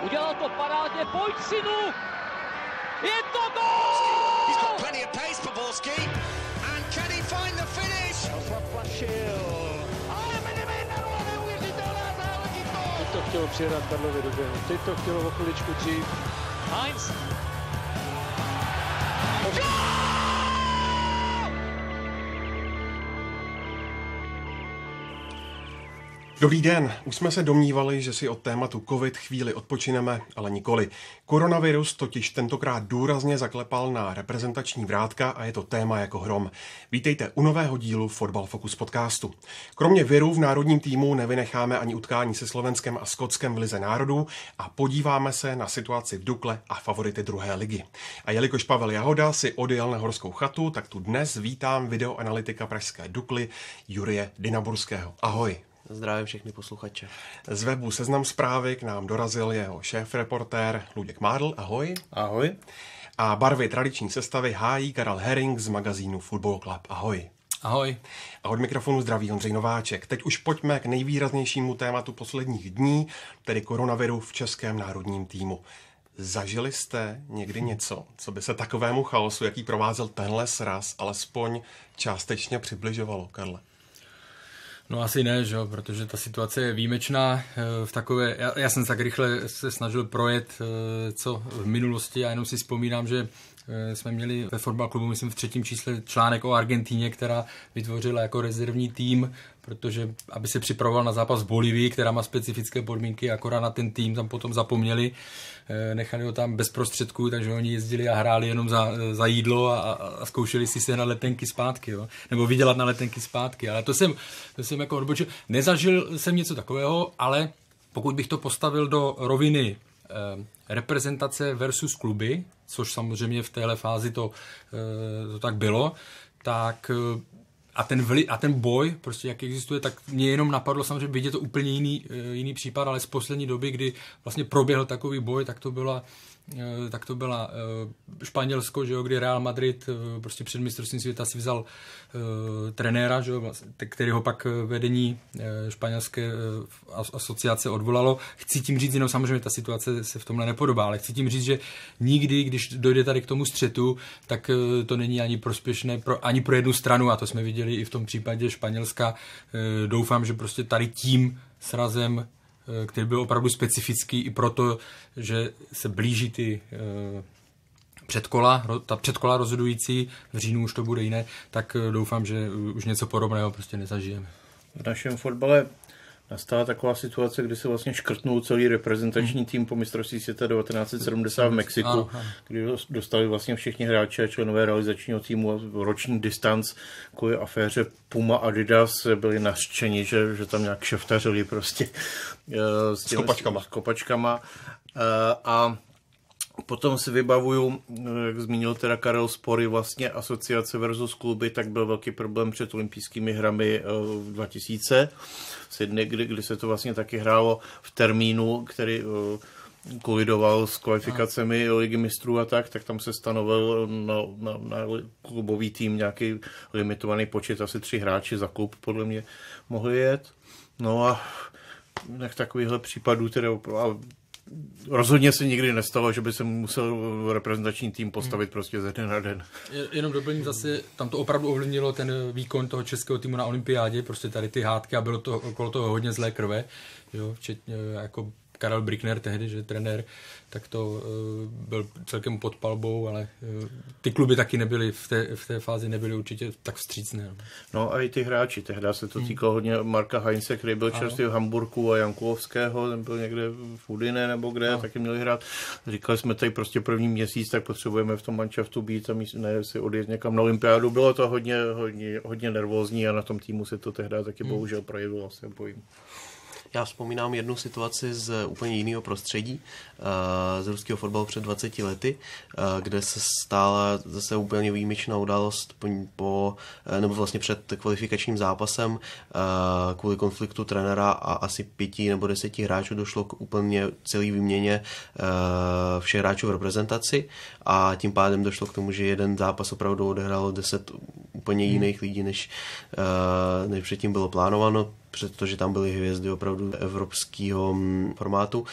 Udělal to parádně, pojď synu! Je to gól! He's got plenty of pace for Borski. And can he find the finish? Ale Medvedev, neuvěřitelná záležitost! Teď to chtělo přijedat Karlovi do běhu, teď to chtělo o chviličku dřív. Heinz. Dobrý den, už jsme se domnívali, že si od tématu covid chvíli odpočineme, ale nikoli. Koronavirus totiž tentokrát důrazně zaklepal na reprezentační vrátka a je to téma jako hrom. Vítejte u nového dílu Fotbal Focus podcastu. Kromě viru v národním týmu nevynecháme ani utkání se Slovenskem a Skotskem v Lize národů a podíváme se na situaci v Dukle a favority druhé ligy. A jelikož Pavel Jahoda si odjel na Horskou chatu, tak tu dnes vítám videoanalytika pražské Dukly Jurije Dynaburského. Ahoj. Zdravím všechny posluchače. Z webu Seznam Zprávy k nám dorazil jeho šéf-reportér Luděk Mádl. Ahoj. Ahoj. A barvy tradiční sestavy hájí Karel Herring z magazínu Football Club. Ahoj. Ahoj. A od mikrofonu zdraví Ondřej Nováček. Teď už pojďme k nejvýraznějšímu tématu posledních dní, tedy koronaviru v českém národním týmu. Zažili jste někdy něco, co by se takovému chaosu, jaký provázel tenhle sraz, alespoň částečně přibližovalo, Karle? No asi ne, že? Protože ta situace je výjimečná. V takové, já jsem tak rychle se snažil projet, co v minulosti a jenom si vzpomínám, že jsme měli ve fotbal klubu, myslím v 3. čísle článek o Argentíně, která vytvořila jako rezervní tým, protože aby se připravoval na zápas v Bolívii, která má specifické podmínky, akorát na ten tým tam potom zapomněli, nechali ho tam bez prostředků, takže oni jezdili a hráli jenom za jídlo a zkoušeli si se na letenky zpátky, jo? Nebo vydělat na letenky zpátky, ale to jsem jako odbočil. Nezažil jsem něco takového, ale pokud bych to postavil do roviny reprezentace versus kluby, což samozřejmě v téhle fázi to tak bylo, tak a ten boj, prostě jak existuje, tak mě jenom napadlo samozřejmě vidět to úplně jiný případ, ale z poslední doby, kdy vlastně proběhl takový boj, tak to byla Španělsko, že jo, kdy Real Madrid prostě před mistrovstvím světa si vzal trenéra, že jo, který ho pak vedení španělské asociace odvolalo. Chci tím říct, jenom samozřejmě ta situace se v tomhle nepodobá, ale chci tím říct, že nikdy, když dojde tady k tomu střetu, tak to není ani prospěšné ani pro jednu stranu a to jsme viděli i v tom případě Španělska. Doufám, že prostě tady tím srazem, který byl opravdu specifický i proto, že se blíží ty předkola rozhodující, v říjnu už to bude jiné, tak doufám, že už něco podobného prostě nezažijeme. V našem fotbale nastala taková situace, kdy se vlastně škrtnul celý reprezentační tým po mistrovství světa 1970 v Mexiku, kdy dostali vlastně všichni hráči a členové realizačního týmu roční distanc kvůli aféře Puma Adidas, byli nařčeni, že tam nějak šeftařili prostě s kopačkama. A potom si vybavuju, jak zmínil teda Karel, spory vlastně asociace versus kluby, tak byl velký problém před olympijskými hrami v 2000 v Sydney, kdy se to vlastně taky hrálo v termínu, který kolidoval s kvalifikacemi ligy mistrů a tak tam se stanovil na klubový tým nějaký limitovaný počet, asi 3 hráči za klub podle mě mohli jet. No a takovýchhle případů teda rozhodně se nikdy nestalo, že by se musel reprezentační tým postavit prostě ze dne na den. Jenom doplním zase, tam to opravdu ovlivnilo ten výkon toho českého týmu na olympiádě, prostě tady ty hádky a bylo to okolo toho hodně zlé krve, jo, včetně jako Karel Brickner tehdy, že trenér, tak to byl celkem pod palbou, ale ty kluby taky nebyly v té fázi nebyly určitě tak vstřícné. No a i ty hráči, tehdy se to týkalo hodně Marka Heinze, který byl čerstvý v Hamburku, a Jankulovského, ten byl někde v Udine nebo kde, taky měli hrát. Říkali jsme tady prostě první měsíc, tak potřebujeme v tom manšaftu být a ne si odjet někam na olympiádu. Bylo to hodně nervózní a na tom týmu se to tehdy taky bohužel projevilo, se bojím. Já vzpomínám jednu situaci z úplně jiného prostředí, z ruského fotbalu před 20 lety, kde se stala zase úplně výjimečná událost nebo vlastně před kvalifikačním zápasem kvůli konfliktu trenéra a asi 5 nebo 10 hráčů došlo k úplně celý výměně všech hráčů v reprezentaci a tím pádem došlo k tomu, že jeden zápas opravdu odehrálo 10 úplně jiných lidí, než předtím bylo plánováno. protože tam byly hvězdy opravdu evropského formátu,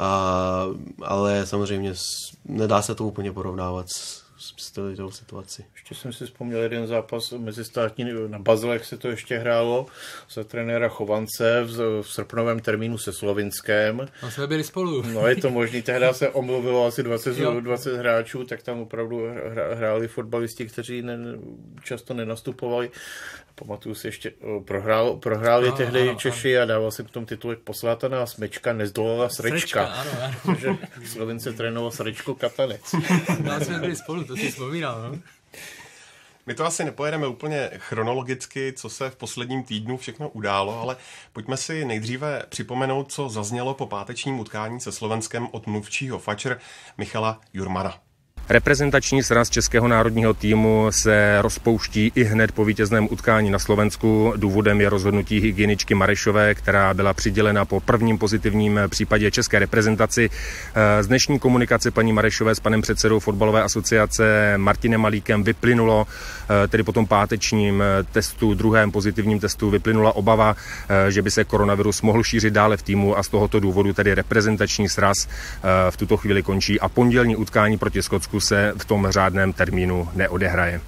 ale samozřejmě nedá se to úplně porovnávat s tou situací. Ještě jsem si vzpomněl jeden zápas mezistátní, na Bazlech se to ještě hrálo za trenéra Chovance v srpnovém termínu se Slovinskem. A jsme byli spolu. No je to možný, tehdy se omluvilo asi 20 hráčů, tak tam opravdu hráli fotbalisti, kteří často nenastupovali. Pamatuju si ještě, prohráli tehdy Češi a dával si potom titulek Poslátaná smečka, nezdolala Srečka. Ano. Takže Slovince trénoval Srečko Katanec. No, jsme byli spolu, to si vzpomínal, no? My to asi nepojedeme úplně chronologicky, co se v posledním týdnu všechno událo, ale pojďme si nejdříve připomenout, co zaznělo po pátečním utkání se Slovenskem od mluvčího FAČR Michala Jurmana. Reprezentační sraz českého národního týmu se rozpouští i hned po vítězném utkání na Slovensku. Důvodem je rozhodnutí hygieničky Marešové, která byla přidělena po prvním pozitivním případě české reprezentaci. Z dnešní komunikace paní Marešové s panem předsedou fotbalové asociace Martinem Malíkem vyplynulo, tedy po tom pátečním testu, druhém pozitivním testu, vyplynula obava, že by se koronavirus mohl šířit dále v týmu a z tohoto důvodu tedy reprezentační sraz v tuto chvíli končí a pondělní utkání proti Skotsku se v tom řádném termínu neodehraje.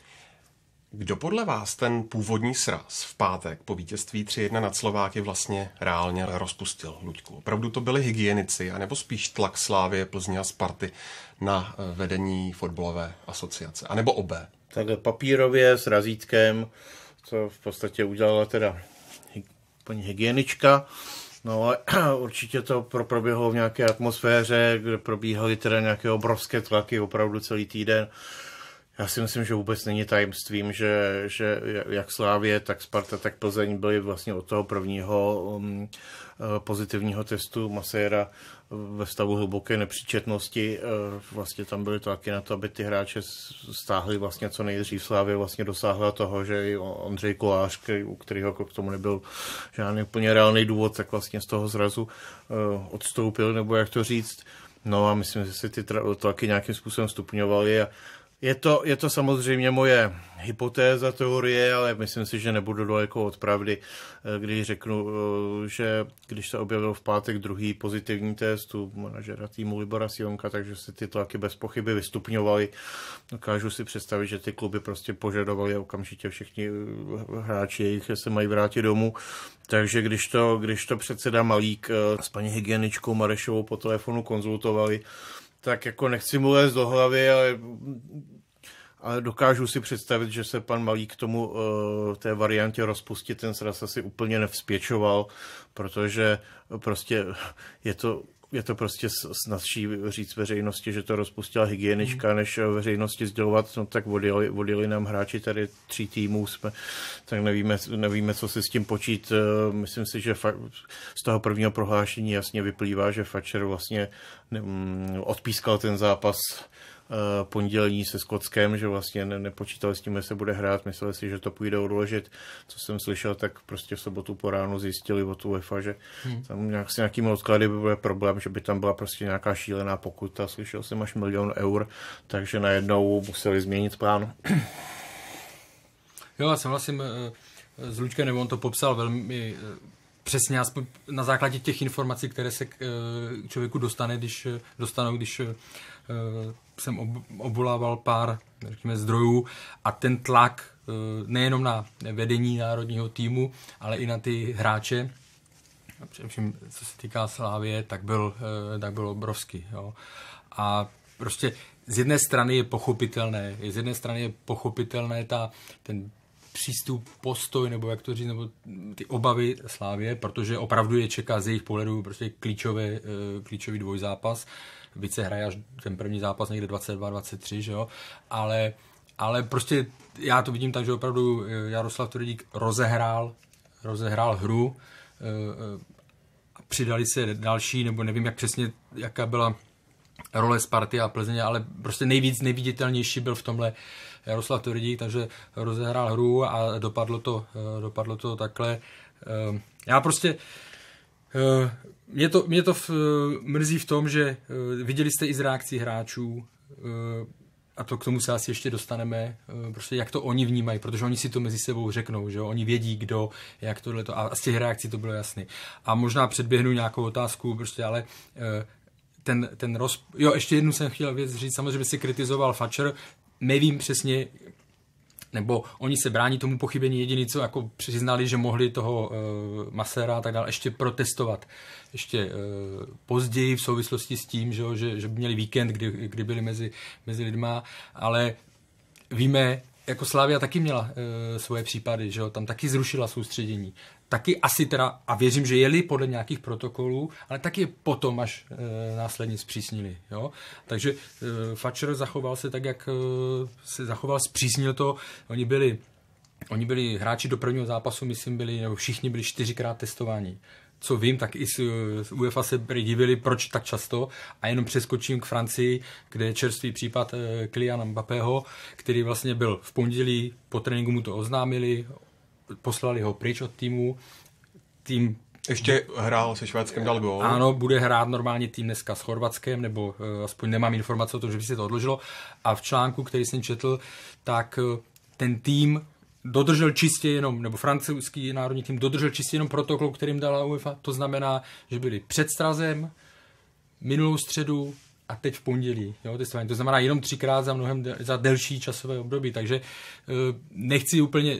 Kdo podle vás ten původní sraz v pátek po vítězství 3-1 nad Slováky vlastně reálně rozpustil, Luďku? Opravdu to byli hygienici, anebo spíš tlak Slávie, Plzně a Sparty na vedení fotbalové asociace, anebo obé? Takhle papírově s razítkem, co v podstatě udělala teda paní hygienička. No ale určitě to proběhlo v nějaké atmosféře, kde probíhaly teda nějaké obrovské tlaky opravdu celý týden. Já si myslím, že vůbec není tajemstvím, že jak Slávie, tak Sparta, tak Plzeň byli vlastně od toho prvního pozitivního testu Maséra ve stavu hluboké nepříčetnosti. Vlastně tam byly tlaky na to, aby ty hráče stáhli vlastně co nejdřív. Slávě vlastně dosáhla toho, že i Ondřej Kolář, u kterého k tomu nebyl žádný úplně reálný důvod, tak vlastně z toho zrazu odstoupil, nebo jak to říct. No a myslím, že si ty tlaky nějakým způsobem stupňovaly a je to samozřejmě moje hypotéza, teorie, ale myslím si, že nebudu daleko od pravdy, když řeknu, že když se objevil v pátek druhý pozitivní test u manažera týmu Libora Sionka, takže se ty tlaky bez pochyby vystupňovaly. Dokážu si představit, že ty kluby prostě požadovali okamžitě všichni hráči, jejich se mají vrátit domů. Takže když to předseda Malík s paní hygieničkou Marešovou po telefonu konzultovali, tak jako nechci mu lézt do hlavy, ale dokážu si představit, že se pan Malík k tomu té variantě rozpustit ten sraz asi úplně nevzpěčoval, protože prostě je to prostě snazší říct veřejnosti, že to rozpustila hygienička, než veřejnosti sdělovat, no tak odjeli nám hráči tady 3 týmů, tak nevíme, co si s tím počít. Myslím si, že z toho prvního prohlášení jasně vyplývá, že FAČR vlastně odpískal ten zápas pondělní se Skotskem, že vlastně nepočítali s tím, že se bude hrát, mysleli si, že to půjde odložit. Co jsem slyšel, tak prostě v sobotu po ránu zjistili od UEFA, že tam s nějakými odklady by byl problém, že by tam byla prostě nějaká šílená pokuta, slyšel jsem až 1 000 000 eur, takže najednou museli změnit plán. Jo, já souhlasím s Luďkem, nebo on to popsal velmi přesně, aspoň na základě těch informací, které se k člověku když jsem obvolával pár, řekněme, zdrojů a ten tlak nejenom na vedení národního týmu, ale i na ty hráče, především co se týká Slávie, tak byl obrovský. Jo. A prostě z jedné strany je pochopitelné ten přístup, postoj, nebo jak to říct, nebo ty obavy Slávie, protože opravdu je čeká z jejich pohledu prostě klíčový dvojzápas. Byť se hraje až ten první zápas někde 22-23, že jo, ale prostě já to vidím tak, že opravdu Jaroslav Tvrdík rozehrál hru a přidali se další, nebo nevím jak přesně, jaká byla role Sparty a Plzeně, ale prostě nejviditelnější byl v tomhle Jaroslav Tvrdík, takže rozehrál hru a dopadlo to takhle. Já prostě mě to mrzí v tom, že viděli jste i z reakcí hráčů, a to k tomu se asi ještě dostaneme, prostě jak to oni vnímají, protože oni si to mezi sebou řeknou, že jo? Oni vědí, kdo, jak tohleto, a z těch reakcí to bylo jasný. A možná předběhnu nějakou otázku, prostě, ale jo, ještě jednu jsem chtěl věc říct, samozřejmě by si kritizoval Fatcher, nevím přesně, nebo oni se brání tomu pochybení, jediný co jako přiznali, že mohli toho Masera a tak dále ještě protestovat. Ještě později v souvislosti s tím, že by měli víkend, kdy byli mezi lidma, ale víme, jako Slavia taky měla svoje případy, že jo, tam taky zrušila soustředění. Taky asi teda, a věřím, že jeli podle nějakých protokolů, ale taky je potom až následně zpřísnili. Jo? Takže Fatcher zachoval se tak, jak se zachoval, zpřísnil to. Oni byli hráči do prvního zápasu, myslím, nebo všichni byli 4krát testování. Co vím, tak i z UEFA se divili, proč tak často. A jenom přeskočím k Francii, kde je čerstvý případ Kyliana Mbappého, který vlastně byl v pondělí, po tréninku mu to oznámili, poslali ho pryč od týmu. Tým ještě hrál se Švédskem, dal gól. Ano, bude hrát normálně tým dneska s Chorvatskem, nebo aspoň nemám informace o tom, že by se to odložilo. A v článku, který jsem četl, tak ten tým dodržel čistě jenom, nebo francouzský národní tým dodržel čistě jenom protokol, kterým dala UEFA. To znamená, že byli před Strazem, minulou středu a teď v pondělí. Jo, testování. To znamená jenom 3krát za delší časové období. Takže nechci úplně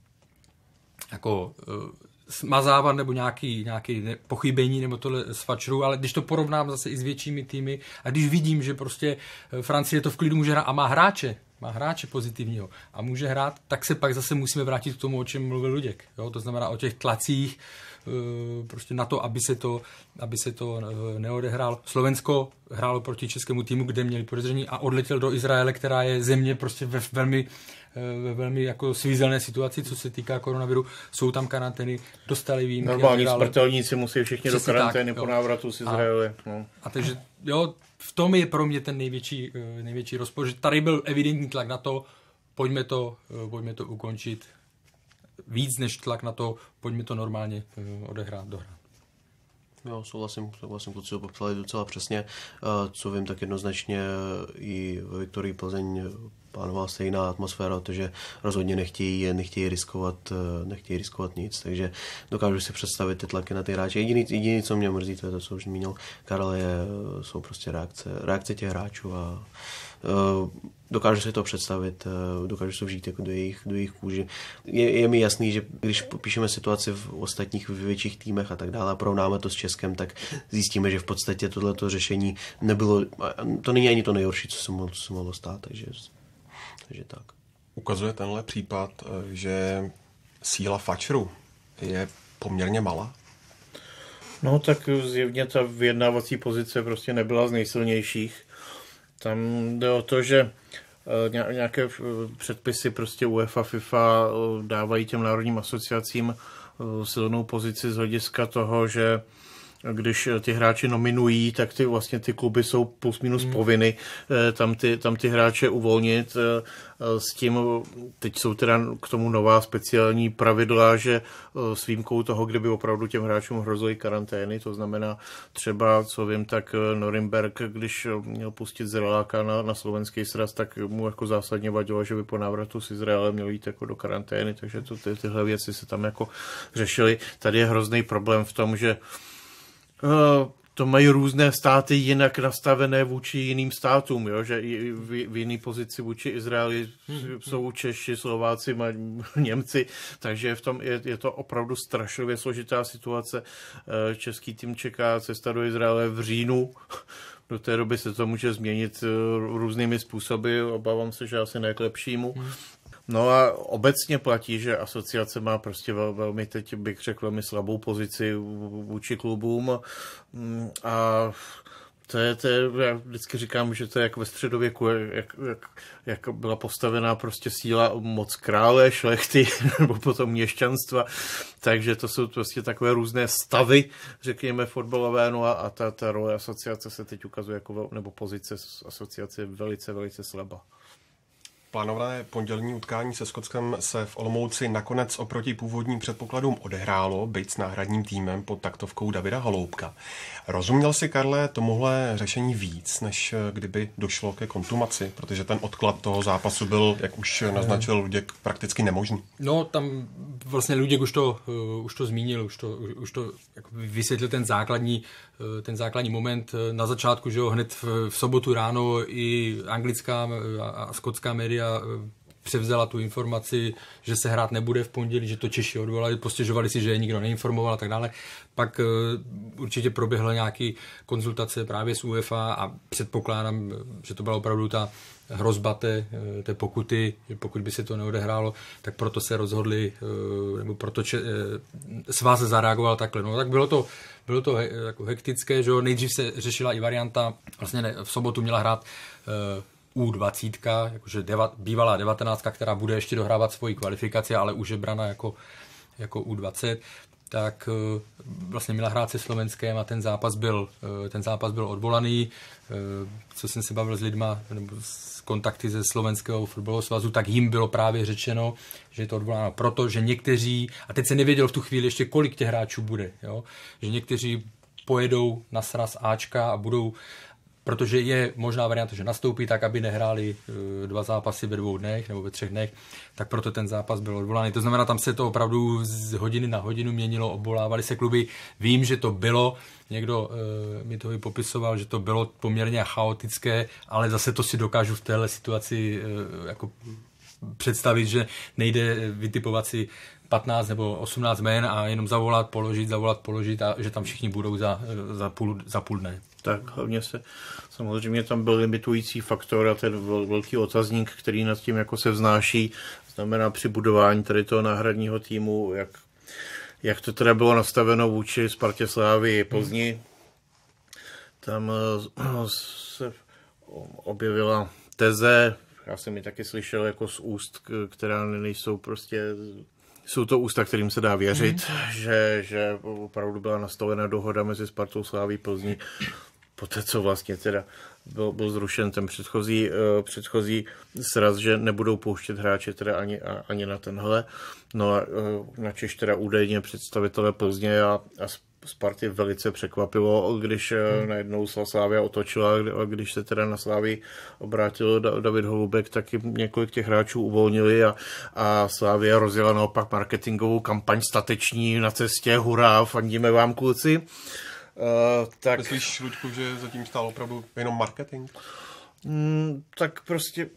jako smazávat nebo nějaký pochybení nebo tohle s Fatcherů, ale když to porovnám zase i s většími týmy a když vidím, že prostě Francie to v klidu může hrát a má hráče pozitivního a může hrát, tak se pak zase musíme vrátit k tomu, o čem mluvil Luděk. Jo? To znamená o těch tlacích, prostě na to, aby se to neodehrál. Slovensko hrálo proti českému týmu, kde měli podezření a odletěl do Izraele, která je země prostě ve velmi jako svízelné situaci, co se týká koronaviru. Jsou tam karantény, dostali výjimky. Normální smrtelníci musí všichni do karantény po návratu z Izraele. A takže jo, v tom je pro mě ten největší rozpor, že tady byl evidentní tlak na to, pojďme to ukončit. Víc než tlak na to, pojďme to normálně dohrát. Jo, souhlasím, kluci ho popsali docela přesně. Co vím, tak jednoznačně i ve Viktorii Plzeň plánovala stejná atmosféra, protože rozhodně nechtějí riskovat nic, takže dokážu si představit ty tlaky na ty hráče. Jediný, co mě mrzí, to je to, co už zmínil Karel, jsou prostě reakce těch hráčů a dokážu si to představit, dokážu si to vžít jako do jejich kůži. Je mi jasný, že když popíšeme situaci v ostatních větších týmech a tak dále a porovnáme to s Českem, tak zjistíme, že v podstatě tohleto řešení nebylo, to není ani to nejhorší, co se mohlo stát, takže tak. Ukazuje tenhle případ, že síla Fatcheru je poměrně malá? No tak zjevně ta vyjednávací pozice prostě nebyla z nejsilnějších. Tam jde o to, že nějaké předpisy prostě UEFA, FIFA dávají těm národním asociacím silnou pozici z hlediska toho, že když ty hráči nominují, tak ty kluby jsou plus minus povinny tam ty hráče uvolnit. S tím teď jsou teda k tomu nová speciální pravidla, že s výjimkou toho, kdyby opravdu těm hráčům hrozily karantény, to znamená třeba, co vím, tak Norimberg, když měl pustit Zreláka na slovenský sraz, tak mu jako zásadně vadilo, že by po návratu z Izraele měl jít jako do karantény, takže tyhle věci se tam jako řešily. Tady je hrozný problém v tom, že to mají různé státy jinak nastavené vůči jiným státům, jo? Že i v jiné pozici vůči Izraeli jsou Češi, Slováci, Němci, takže v tom je to opravdu strašlivě složitá situace. Český tým čeká cesta do Izraele v říjnu. Do té doby se to může změnit různými způsoby, obávám se, že asi ne k lepšímu. No a obecně platí, že asociace má prostě velmi, teď bych řekl, velmi slabou pozici vůči klubům a to je, já vždycky říkám, že to je jak ve středověku, jak byla postavená prostě síla moc krále, šlechty nebo potom měšťanstva, takže to jsou prostě takové různé stavy, řekněme, fotbalové, no a ta role asociace se teď ukazuje jako, nebo pozice asociace je velice, velice slabá. Plánované pondělní utkání se Skotskem se v Olomouci nakonec oproti původním předpokladům odehrálo, byť s náhradním týmem pod taktovkou Davida Holoubka. Rozuměl si, Karle, tomuhle řešení víc, než kdyby došlo ke kontumaci, protože ten odklad toho zápasu byl, jak už naznačil Luděk, prakticky nemožný. No, tam vlastně Luděk už to zmínil, už to jako vysvětlil ten základní moment na začátku, že jo, hned v sobotu ráno i anglická a skotská média převzala tu informaci, že se hrát nebude v pondělí, že to Češi odvolali, postěžovali si, že je nikdo neinformoval a tak dále. Pak určitě proběhla nějaký konzultace právě s UEFA a předpokládám, že to byla opravdu ta hrozba té pokuty, že pokud by se to neodehrálo, tak proto se rozhodli, nebo proto svaz zareagoval takhle. No tak bylo to jako hektické, že nejdřív se řešila i varianta, vlastně v sobotu měla hrát U20, jakože bývalá 19, která bude ještě dohrávat svoji kvalifikaci, ale už je brana jako U20, tak vlastně měla hrát se Slovenskem a ten zápas byl odvolaný. Co jsem se bavil s lidma, nebo s kontakty ze Slovenského fotbalového svazu, tak jim bylo právě řečeno, že je to odvoláno proto, že někteří, a teď se nevěděl v tu chvíli ještě, kolik těch hráčů bude, jo? Že někteří pojedou na sraz Ačka a budou, protože je možná varianta, že nastoupí tak, aby nehráli 2 zápasy ve 2 dnech nebo ve 3 dnech, tak proto ten zápas byl odvolaný. To znamená, tam se to opravdu z hodiny na hodinu měnilo, obvolávali se kluby. Vím, že to bylo, někdo mi to i popisoval, že to bylo poměrně chaotické, ale zase to si dokážu v téhle situaci jako představit, že nejde vytipovat si 15 nebo 18 jmén a jenom zavolat, položit a že tam všichni budou za půl dne. Tak hlavně samozřejmě tam byl limitující faktor a ten velký otazník, který nad tím jako se vznáší, znamená při budování tady toho náhradního týmu, jak to teda bylo nastaveno vůči Spartě Slávii Plzni. Tam se objevila teze, já jsem ji taky slyšel jako z úst, která nejsou prostě... Jsou to ústa, kterým se dá věřit, že opravdu byla nastavena dohoda mezi Spartou Sláví Plzni, poté co vlastně teda byl zrušen ten předchozí sraz, že nebudou pouštět hráče teda ani na tenhle. No a načež teda údajně představitelé Plzně a Sparty velice překvapilo, když najednou Slávia otočila, když se teda na Slávii obrátil David Holoubek, tak jim několik těch hráčů uvolnili a Slávia rozjela naopak marketingovou kampaň stateční na cestě, hurá, fandíme vám kluci. Tak... Myslíš, Luďku, že zatím stál opravdu jenom marketing? Tak prostě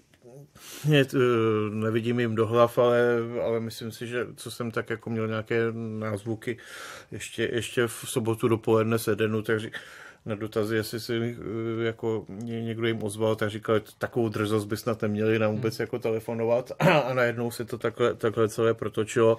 nevidím jim do hlav, ale myslím si, že co jsem tak jako měl nějaké názvuky ještě v sobotu dopoledne se Edenu, takže na dotazy, jestli si jako někdo jim ozval, tak říkal, takovou drzost by snad neměli nám vůbec jako telefonovat a najednou se to takhle celé protočilo.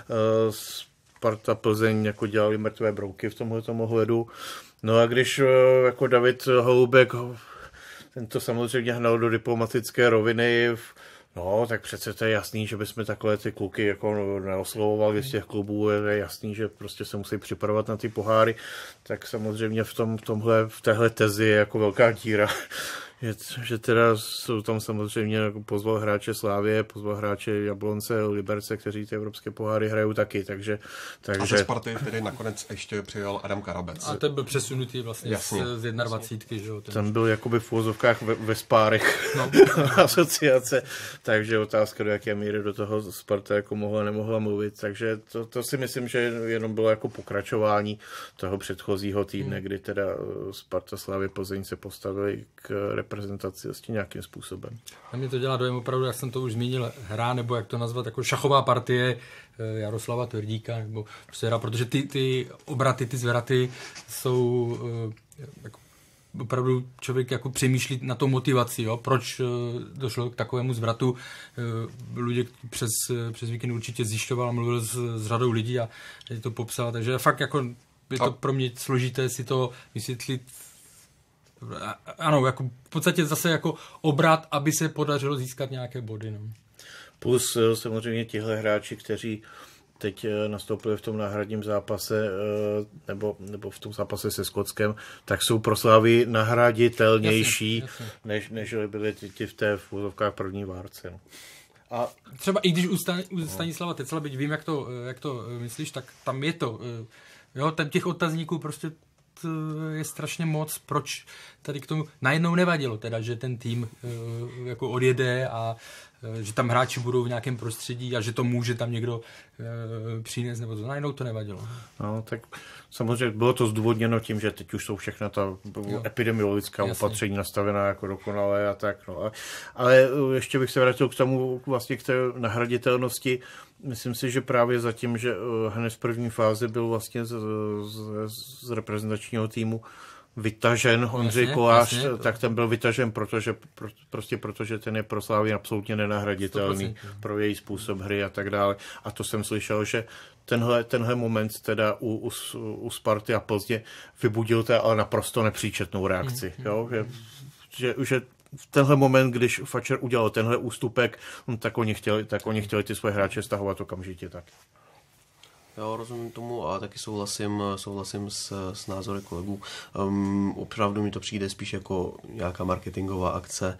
Sparta Plzeň jako dělali mrtvé brouky v tomhletom ohledu. No a když jako David Holoubek ten to samozřejmě hnal do diplomatické roviny, no, tak přece to je jasný, že bychom takhle ty kluky jako neoslovovali z těch klubů, je jasný, že prostě se musí připravovat na ty poháry, tak samozřejmě v téhle tezi je jako velká díra. Že teda jsou tam samozřejmě pozval hráče Slávie, pozval hráče Jablonce, Liberce, kteří ty evropské poháry hrajou taky, takže... A ze Sparty tedy nakonec ještě přijel Adam Karabec. A ten byl přesunutý vlastně z 21, že jo? Ten byl jakoby v úvozovkách ve spárech asociace, takže otázka, do jaké míry do toho Sparta jako mohla, nemohla mluvit, takže to si myslím, že jenom bylo jako pokračování toho předchozího týdne, kdy teda Sparta Slávie Plzeň se postavili k reprezentaci vlastně nějakým způsobem. A mě to dělá dojem opravdu, jak jsem to už zmínil, hra, nebo jak to nazvat, jako šachová partie Jaroslava Tvrdíka, nebo prostě hra, protože ty obraty, ty zvraty jsou jako opravdu člověk jako přemýšlí na tou motivaci, jo? Proč došlo k takovému zvratu. Luděk přes víkend určitě zjišťoval a mluvil s řadou lidí a to popsal, takže fakt jako je to pro mě složité si to vysvětlit. Ano, jako v podstatě zase jako obrat, aby se podařilo získat nějaké body. No. Plus samozřejmě tihle hráči, kteří teď nastoupili v tom náhradním zápase nebo v tom zápase se Skotskem, tak jsou pro Slávy nahraditelnější, než byly ti v té v úzovkách první várce. No. A třeba i když u Stanislava Tecla, byť vím, jak to myslíš, tak tam je to. Jo, těch otazníků prostě je strašně moc, proč tady k tomu najednou nevadilo, teda, že ten tým jako odjede a že tam hráči budou v nějakém prostředí a že to může tam někdo přinést, nebo to najednou to nevadilo. No, tak samozřejmě bylo to zdůvodněno tím, že teď už jsou všechna ta epidemiologická opatření nastavená jako dokonale a tak. No. Ale ještě bych se vrátil k tomu, vlastně k té nahraditelnosti. Myslím si, že právě zatím, že hned v první fázi byl vlastně z reprezentačního týmu vytažen Ondřej Kolář, tak ten byl vytažen, protože ten je pro Slávy absolutně nenahraditelný 100%. Pro její způsob hry a tak dále. A to jsem slyšel, že tenhle moment teda u Sparty a Plzně vybudil ale naprosto nepříčetnou reakci. Jo? Že v tenhle moment, když Fatcher udělal tenhle ústupek, tak oni chtěli ty svoje hráče stahovat okamžitě tak. Jo, rozumím tomu a taky souhlasím s názory kolegů. Opravdu mi to přijde spíš jako nějaká marketingová akce,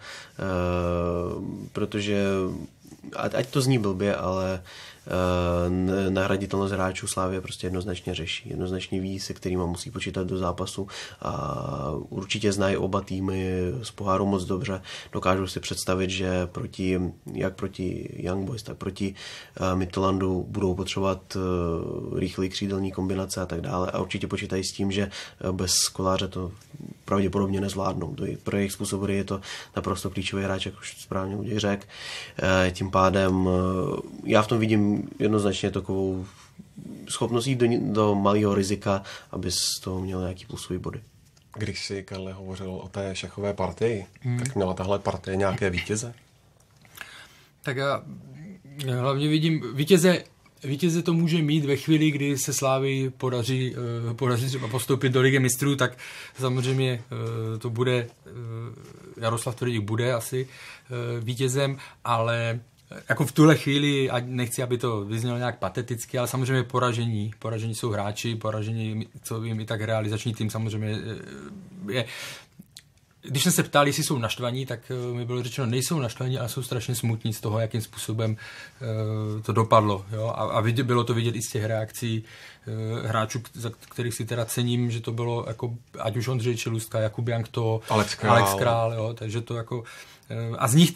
protože ať to zní blbě, ale nahraditelnost hráčů Slavie prostě jednoznačně řeší. Jednoznačně ví, se kterými musí počítat do zápasu a určitě znají oba týmy z poháru moc dobře. Dokážou si představit, že jak proti Young Boys, tak proti Midtjyllandu budou potřebovat rychlý křídelní kombinace a tak dále a určitě počítají s tím, že bez Koláře to pravděpodobně nezvládnou. Pro jejich způsob hry je to naprosto klíčový hráč, jak už správně Luděk řekl. Tím pádem já v tom vidím jednoznačně takovou schopnost jít do malého rizika, aby z toho měl nějaký plusový body. Když si, Karle, hovořil o té šachové partii, tak měla tahle partie nějaké vítěze? Tak já hlavně vidím, vítěze to může mít ve chvíli, kdy se Slávii podaří třeba postoupit do Ligy mistrů, tak samozřejmě to bude, Jaroslav Tvrdík bude asi vítězem, ale jako v tuhle chvíli, a nechci, aby to vyznělo nějak pateticky, ale samozřejmě poražení jsou hráči, co vím, i tak realizační tým samozřejmě je. Když jsme se ptali, jestli jsou naštvaní, tak mi bylo řečeno, nejsou naštvaní, ale jsou strašně smutní z toho, jakým způsobem to dopadlo. Jo? A bylo to vidět i z těch reakcí hráčů, za kterých si teda cením, že to bylo jako, ať už Ondřej Čelustka, Jakub Jankto, Alex Král, jo? Takže to jako, a z nich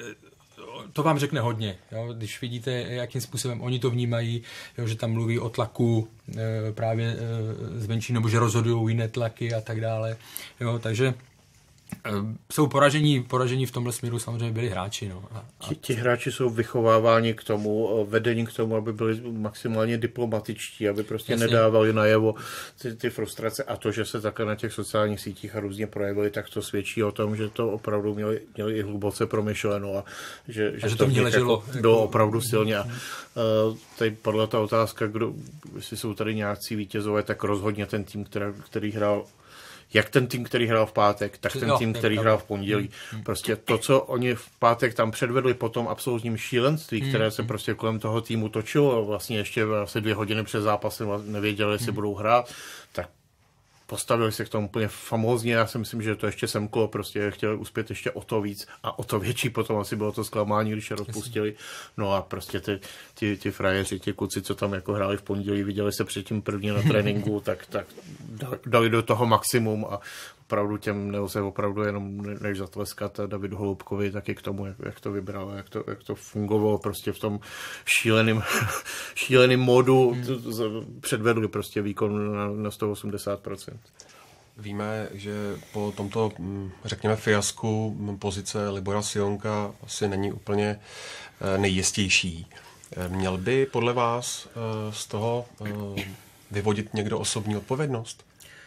to vám řekne hodně, jo? Když vidíte, jakým způsobem oni to vnímají, jo? Že tam mluví o tlaku právě zvenčí, nebo že rozhodují jiné tlaky a tak dále. Jo? Takže jsou poražení v tomhle směru samozřejmě byli hráči. No. Ti hráči jsou vychováváni k tomu, vedení k tomu, aby byli maximálně diplomatičtí, aby prostě nedávali najevo ty frustrace a to, že se takhle na těch sociálních sítích a různě projevili, tak to svědčí o tom, že to opravdu měli i hluboce promyšleno a že to v nich jako bylo opravdu silně. A tady padla ta otázka, jestli jsou tady nějací vítězové, tak rozhodně ten tým, který hrál jak ten tým, který hrál v pátek, tak ten tým, který hrál v pondělí. Prostě to, co oni v pátek tam předvedli po tom absolutním šílenství, které se prostě kolem toho týmu točilo, vlastně ještě asi 2 hodiny před zápasem nevěděli, jestli budou hrát, tak postavili se k tomu úplně famózně. Já si myslím, že to ještě semklo, prostě chtěli uspět ještě o to víc a o to větší potom asi bylo to zklamání, když je rozpustili. No a prostě ti frajeři, ti kluci, co tam jako hráli v pondělí, viděli se předtím první na tréninku, tak dali do toho maximum a opravdu těm nelze opravdu jenom než zatleskat Davidu Holubkovi taky k tomu, jak to vybral, jak to fungovalo prostě v tom šíleným módu, předvedli prostě výkon na 180%. Víme, že po tomto, řekněme, fiasku pozice Libora Sionka asi není úplně nejjistější. Měl by podle vás z toho vyvodit někdo osobní odpovědnost?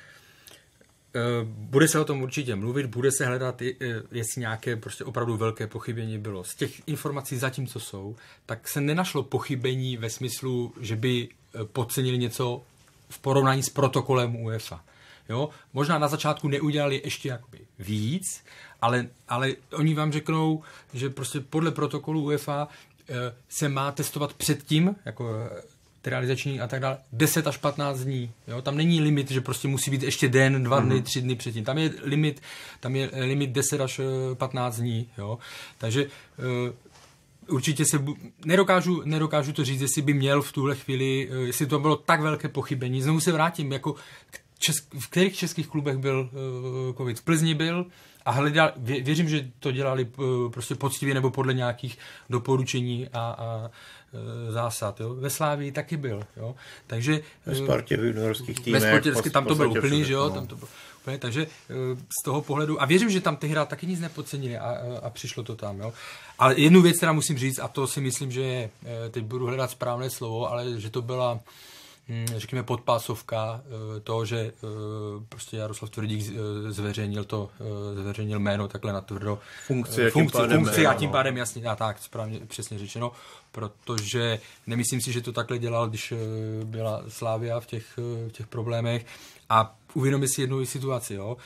Bude se o tom určitě mluvit, bude se hledat, jestli nějaké prostě opravdu velké pochybení bylo. Z těch informací zatím, co jsou, tak se nenašlo pochybení ve smyslu, že by podcenili něco v porovnání s protokolem UEFA. Jo? Možná na začátku neudělali ještě jakoby víc, ale oni vám řeknou, že prostě podle protokolu UEFA se má testovat předtím, jako ty realizační a tak dále, 10 až 15 dní. Jo? Tam není limit, že prostě musí být ještě den, 2 dny, 3 dny předtím. Tam je limit 10 až 15 dní. Jo? Takže určitě nedokážu to říct, jestli by měl v tuhle chvíli, jestli to bylo tak velké pochybení. Znovu se vrátím, jako v kterých českých klubech byl covid. V Plzni byl a věřím, že to dělali prostě poctivě nebo podle nějakých doporučení a zásad. Jo. Ve Slávii taky byl. Jo. Takže ve Spartě, v juniorských týmech. Tam to bylo úplný, že jo. Tam to bylo úplně, takže z toho pohledu, a věřím, že tam ty hra taky nic nepodcenili a přišlo to tam. Jo. Ale jednu věc teda musím říct, a to si myslím, že teď budu hledat správné slovo, ale že to byla řekněme podpásovka toho, že prostě Jaroslav Tvrdík zveřejnil jméno takhle natvrdo. Funkci a tím pádem jasně, a tak správně přesně řečeno, protože nemyslím si, že to takhle dělal, když byla Slavia v těch problémech a uvědomí si jednu situaci, jo.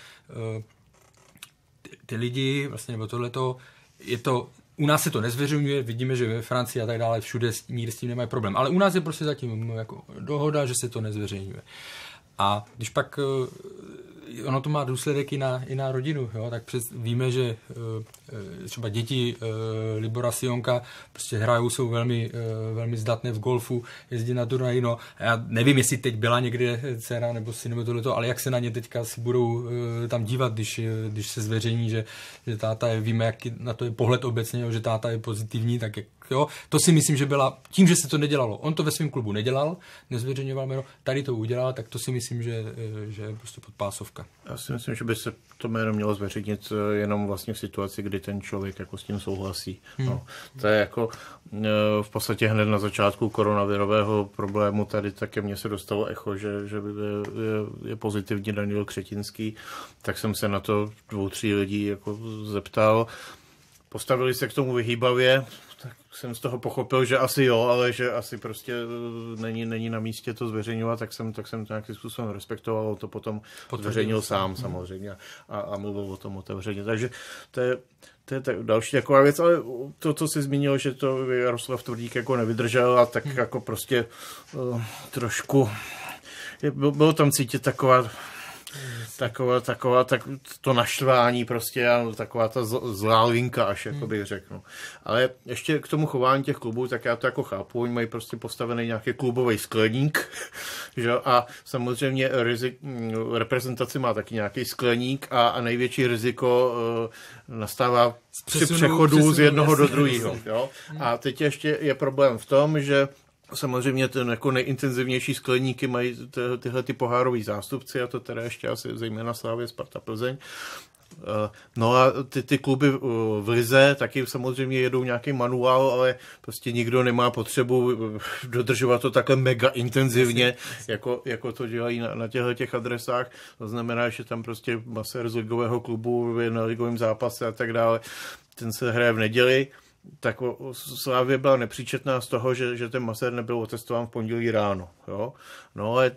Ty lidi, vlastně, nebo tohleto, je to u nás se to nezveřejňuje, vidíme, že ve Francii a tak dále všude nikdy s tím nemají problém. Ale u nás je prostě zatím jako dohoda, že se to nezveřejňuje. A když pak ono to má důsledek i na rodinu, jo, tak víme, že třeba děti Libora Sionka prostě hrajou, jsou velmi zdatné v golfu, jezdí na turnaji, no já nevím, jestli teď byla někde dcera nebo syn nebo tohleto, ale jak se na ně teďka si budou tam dívat, když se zveřejní, že táta je, víme, jaký na to je pohled obecně, jo, že táta je pozitivní, tak jo, to si myslím, že byla, tím, že se to nedělalo, on to ve svém klubu nedělal, nezveřejňoval jméno, tady to udělal, tak to si myslím, že je prostě podpásovka. Já si myslím, že by se to jméno mělo zveřejnit jenom vlastně v situaci, kdy ten člověk jako s tím souhlasí. No, to je jako v podstatě hned na začátku koronavirového problému tady také mně se dostalo echo, že je pozitivní Daniel Křetinský, tak jsem se na to 2-3 lidí jako zeptal. Postavili se k tomu vyhýbavě, tak jsem z toho pochopil, že asi jo, ale že asi prostě není na místě to zveřejňovat, tak jsem to nějakým způsobem respektoval, to potom zveřejnil sám samozřejmě a mluvil o tom otevřeně. Takže to je další taková věc, ale to, co jsi zmínil, že to Jaroslav Tvrdík jako nevydržel a tak jako prostě trošku bylo tam cítit taková to naštvání prostě a taková ta zlá linka až, jako bych řekl. Ale ještě k tomu chování těch klubů, tak já to jako chápu, oni mají prostě postavený nějaký klubový skleník, že? A samozřejmě reprezentace má taky nějaký skleník a největší riziko nastává při přechodu z jednoho do druhého. A teď ještě je problém v tom, že samozřejmě ten jako nejintenzivnější skleníky mají tyhle ty pohárový zástupci a to teda ještě asi zejména Slavie, Sparta, Plzeň. No a ty kluby v lize taky samozřejmě jedou nějaký manuál, ale prostě nikdo nemá potřebu dodržovat to takhle mega intenzivně, jako to dělají na těch adresách. To znamená, že tam prostě masér z ligového klubu je na ligovém zápase a tak dále. Ten se hraje v neděli. Tak Slavie byla nepříčetná z toho, že ten masér nebyl otestován v pondělí ráno. Jo? No ale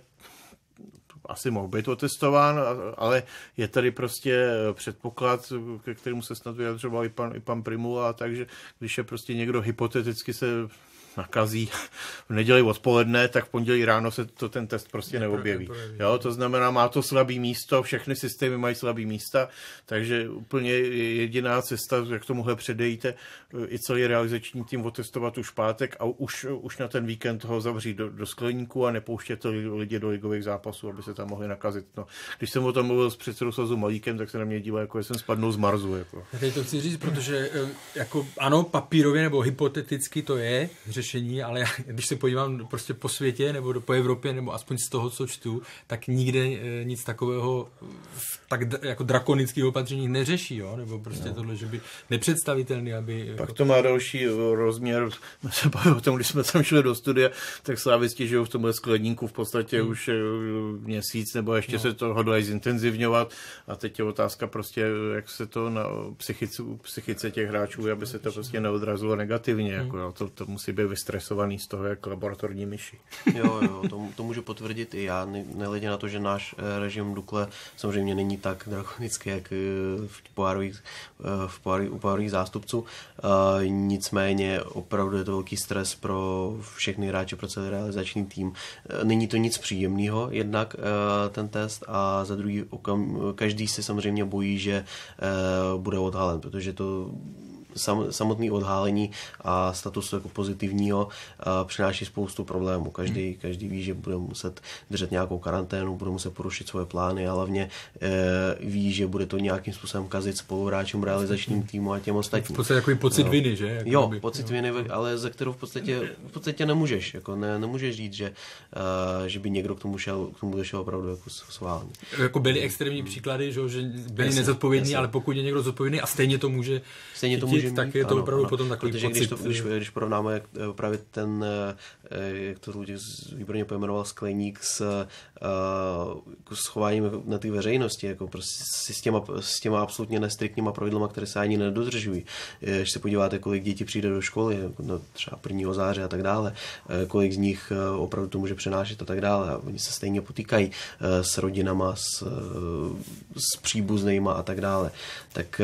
asi mohl být otestován, ale je tady prostě předpoklad, ke kterému se snad vyjadřoval i pan Primula, takže když je prostě někdo hypoteticky se nakazí v neděli odpoledne, tak v pondělí ráno se ten test prostě neobjeví. Jo, to znamená, má to slabý místo, všechny systémy mají slabý místa, takže úplně jediná cesta, jak tomuhle předejíte, i celý realizační tým otestovat už pátek a už na ten víkend ho zavřít do skleníku a nepouštět lidi do ligových zápasů, aby se tam mohli nakazit. No, když jsem o tom mluvil s předsedou svazu Malíkem, tak se na mě díval, jako jsem spadnul z Marsu. Jako. Teď to chci říct, protože jako ano, papírově nebo hypoteticky to je řešení, ale když se podívám prostě po světě nebo po Evropě, nebo aspoň z toho, co čtu, tak nikde nic takového tak jako drakonického opatření neřeší, jo? Nebo prostě tohle, že by nepředstavitelný, aby... Pak to má další rozměr, se bavili o tom, když jsme tam šli do studia, tak slavisti žijou v tomhle skleníku v podstatě už měsíc, nebo ještě se to hodlají zintenzivňovat a teď je otázka prostě, jak se to na psychice těch hráčů, aby se to prostě neodrazilo negativně, jako, jo? To musí být vystresovaný z toho, jak laboratorní myši. Jo, to můžu potvrdit i já, nehledě na to, že náš režim Dukle samozřejmě není tak drakonický, jak u pohárových zástupců. Nicméně opravdu je to velký stres pro všechny hráče, pro celý realizační tým. Není to nic příjemného, jednak ten test, a za druhý každý se samozřejmě bojí, že bude odhalen, protože to samotné odhálení a statusu jako pozitivního přináší spoustu problémů. Každý ví, že bude muset držet nějakou karanténu, bude muset porušit svoje plány a hlavně ví, že bude to nějakým způsobem kazit spoluhráčům, realizačním týmu a těm ostatním. V podstatě takový pocit viny, že? Pocit viny, ale ze kterou v podstatě nemůžeš. Jako nemůžeš říct, že by někdo k tomu došel opravdu jako sválně. Jako byly extrémní příklady, že byli nezodpovědní, ale pokud je někdo zodpovědný a stejně to může tak je to opravdu potom takový protože pocit. Když porovnáme jak právě ten, jak to Luděk výborně pojmenoval, Skleník s chováním na té veřejnosti, jako prostě s těma absolutně nestriktníma pravidlama, které se ani nedodržují. Když se podíváte, kolik dětí přijde do školy, třeba 1. září a tak dále, kolik z nich opravdu to může přenášet a tak dále. A oni se stejně potýkají s rodinama, s příbuznýma a tak dále. Tak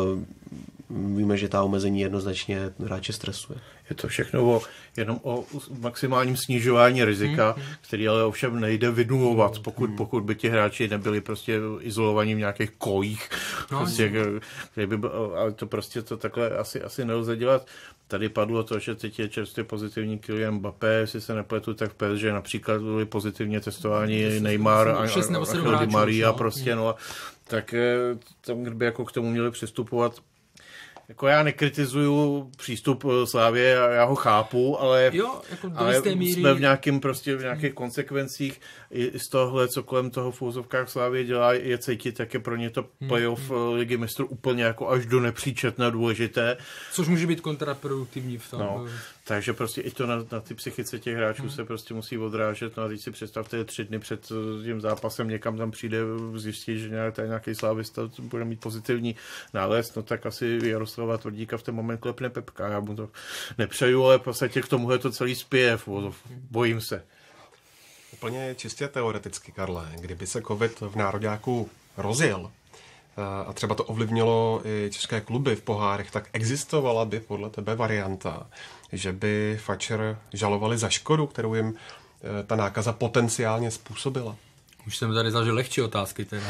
víme, že ta omezení jednoznačně hráče stresuje. Je to všechno jenom o maximálním snižování rizika, který ale ovšem nejde vynulovat, pokud by ti hráči nebyli prostě izolovaní v nějakých kojích. Prostě, ale to prostě to takhle asi nelze dělat. Tady padlo to, že teď je čerstvě pozitivní Kylian Mbappé, jestli se nepletu, tak v PSG například byli pozitivně testováni Neymar a Di Maria prostě, no. Tak tam by jako k tomu měli přistupovat. Jako já nekritizuju přístup Slávě, já ho chápu, ale jsme v nějakých konsekvencích i z tohle, co kolem toho v úzovkách Slávě dělá, je cítit, jak je pro ně to playoff Ligy mistrů úplně jako až do nepříčetna důležité. Což může být kontraproduktivní v tom. No, takže prostě i to na ty psychice těch hráčů se prostě musí odrážet. No a teď si představte, 3 dny před tím zápasem někam tam přijde, zjistí, že nějaký slávista bude mít pozitivní nález, no tak asi Jaroslava Tvrdíka v ten moment klepne pepka. Já mu to nepřeju, ale v podstatě k tomuhle to celý spěje. Bojím se. Úplně čistě teoreticky, Karle, kdyby se covid v nároďáku rozjel a třeba to ovlivnilo i české kluby v pohárech, tak existovala by podle tebe varianta, že by Fatcher žalovali za škodu, kterou jim ta nákaza potenciálně způsobila? Už jsem tady zažil lehčí otázky teda,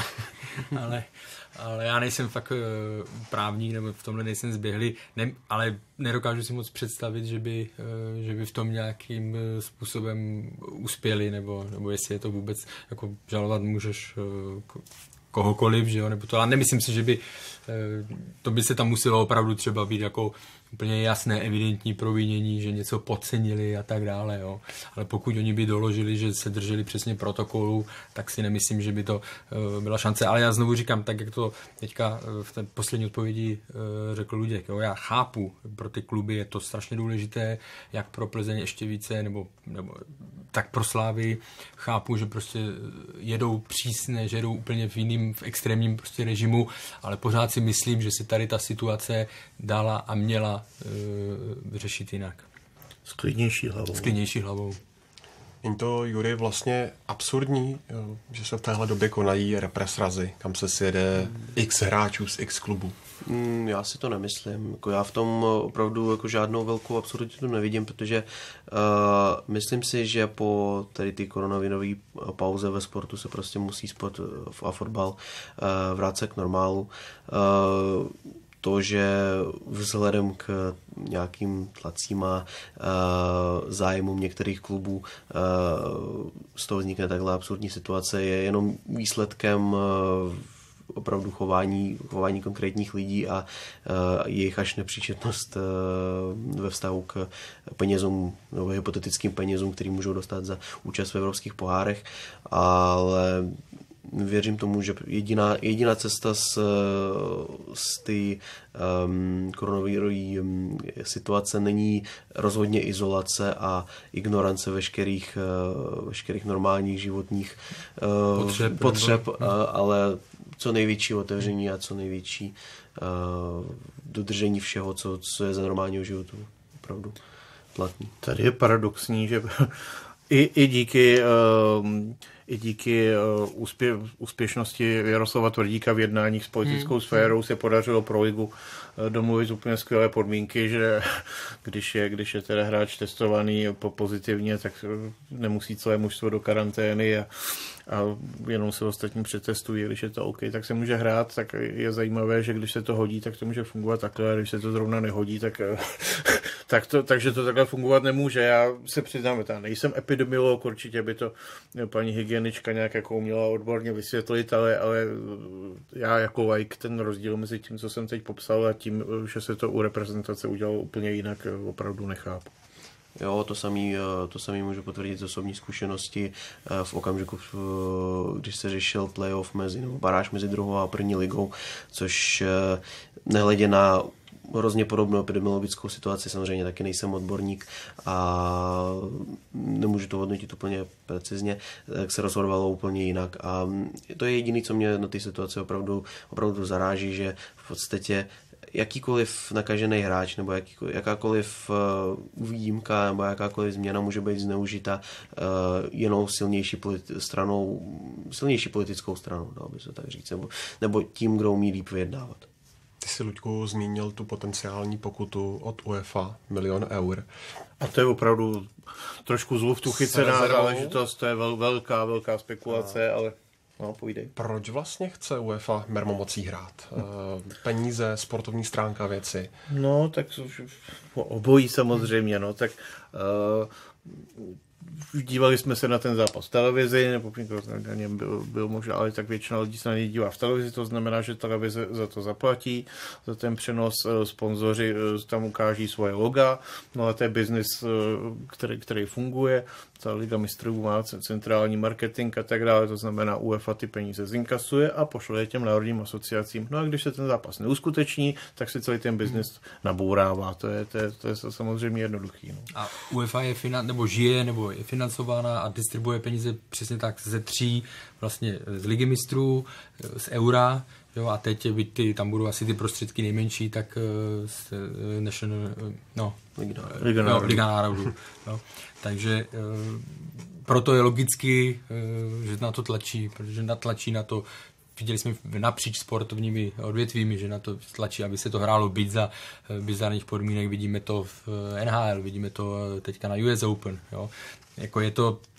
ale já nejsem fakt právník, nebo v tomhle nejsem zběhlý, ale nedokážu si moc představit, že by v tom nějakým způsobem uspěli, nebo jestli je to vůbec, jako žalovat můžeš kohokoliv, že jo, nebo to, ale nemyslím si, že by to by se tam muselo opravdu třeba být jako úplně jasné, evidentní provinění, že něco podcenili a tak dále, jo. Ale pokud oni by doložili, že se drželi přesně protokolu, tak si nemyslím, že by to byla šance. Ale já znovu říkám, tak jak to teďka v té poslední odpovědi řekl Luděk, jo, já chápu, pro ty kluby je to strašně důležité, jak pro Plzeň ještě více, nebo tak pro Slávy chápu, že prostě jedou přísně, že jedou úplně v extrémním prostě režimu, ale pořád si myslím, že si tady ta situace dala a měla řešit jinak. S klidnější hlavou. Jen to, Jury, vlastně absurdní, že se v téhle době konají represrazy, kam se sjede x hráčů z x klubů. Já si to nemyslím. Jako já v tom opravdu jako žádnou velkou absurditu nevidím, protože myslím si, že po tady ty koronavirové pauze ve sportu se prostě musí sport a fotbal vrátit k normálu. To, že vzhledem k nějakým tlacím a zájmům některých klubů z toho vznikne takhle absurdní situace, je jenom výsledkem opravdu chování konkrétních lidí a jejich až nepříčetnost ve vztahu k penězům nebo hypotetickým penězům, který můžou dostat za účast v evropských pohárech, ale věřím tomu, že jediná cesta z té koronavirové situace není rozhodně izolace a ignorance veškerých normálních životních potřeb, ale co největší otevření a co největší dodržení všeho, co je za normálního životu. Opravdu. platný. Tady je paradoxní, že i díky úspěšnosti Jaroslava Tvrdíka v jednáních s politickou sférou se podařilo pro ligu domluvit úplně skvělé podmínky, že když je teda hráč testovaný pozitivně, tak nemusí celé mužstvo do karantény a jenom se ostatní přetestují, když je to OK, tak se může hrát, tak je zajímavé, že když se to hodí, tak to může fungovat takhle, a když se to zrovna nehodí, takže to takhle fungovat nemůže. Já se přiznám, já nejsem epidemiolog, určitě by to paní hygienička nějak jako uměla odborně vysvětlit, ale já jako laik ten rozdíl mezi tím, co jsem teď popsal, a tím, že se to u reprezentace udělalo úplně jinak, opravdu nechápu. Jo, to samý můžu potvrdit z osobní zkušenosti v okamžiku, když se řešil playoff nebo baráž mezi druhou a první ligou, což nehledě na hrozně podobnou epidemiologickou situaci, samozřejmě taky nejsem odborník a nemůžu to hodnotit úplně precizně, tak se rozhodovalo úplně jinak. A to je jediné, co mě na té situaci opravdu zaráží, že v podstatě jakýkoliv nakažený hráč nebo jakákoliv výjimka nebo jakákoliv změna může být zneužita jenom silnější politickou stranou, dalo by se tak říct, nebo tím, kdo umí líp vyjednávat. Ty jsi, Luďku, zmínil tu potenciální pokutu od UEFA, 1 000 000 eur. A to je opravdu trošku zluftuchycená záležitost, to je velká spekulace, ale no, půjdej. Proč vlastně chce UEFA mermomocí hrát? Peníze, sportovní stránka věci? No, tak obojí samozřejmě, no, tak dívali jsme se na ten zápas v televizi, nebo na něm byl možná, ale tak většina lidí se na něj dívá v televizi, to znamená, že televize za to zaplatí, za ten přenos sponzoři tam ukáží svoje loga, no a to je biznis, který funguje, ta Liga mistrů má centrální marketing a tak dále, to znamená UEFA ty peníze zinkasuje a pošle je těm národním asociacím. No a když se ten zápas neuskuteční, tak se celý ten biznis nabourává, to je samozřejmě jednoduchý. No. A UEFA je je financována a distribuje peníze přesně tak ze 3 vlastně z Ligy mistrů, z Eura, jo, a teď tam budou asi ty prostředky nejmenší, tak Liga národů. No. Takže proto je logicky, že na to tlačí, protože natlačí na to, viděli jsme napříč sportovními odvětvími, že na to tlačí, aby se to hrálo byť za bizarních podmínek. Vidíme to v NHL, vidíme to teďka na US Open. Jo. Jako je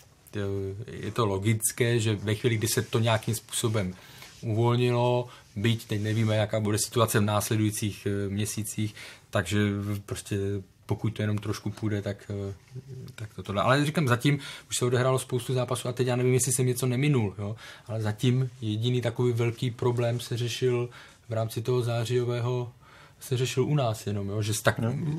to logické, že ve chvíli, kdy se to nějakým způsobem uvolnilo, byť teď nevíme, jaká bude situace v následujících měsících, takže prostě pokud to jenom trošku půjde, tak tohle. Ale říkám, zatím už se odehrálo spoustu zápasů a teď já nevím, jestli jsem něco neminul, jo? Ale zatím jediný takový velký problém se řešil v rámci toho zářijového, se řešil u nás jenom, jo? Že v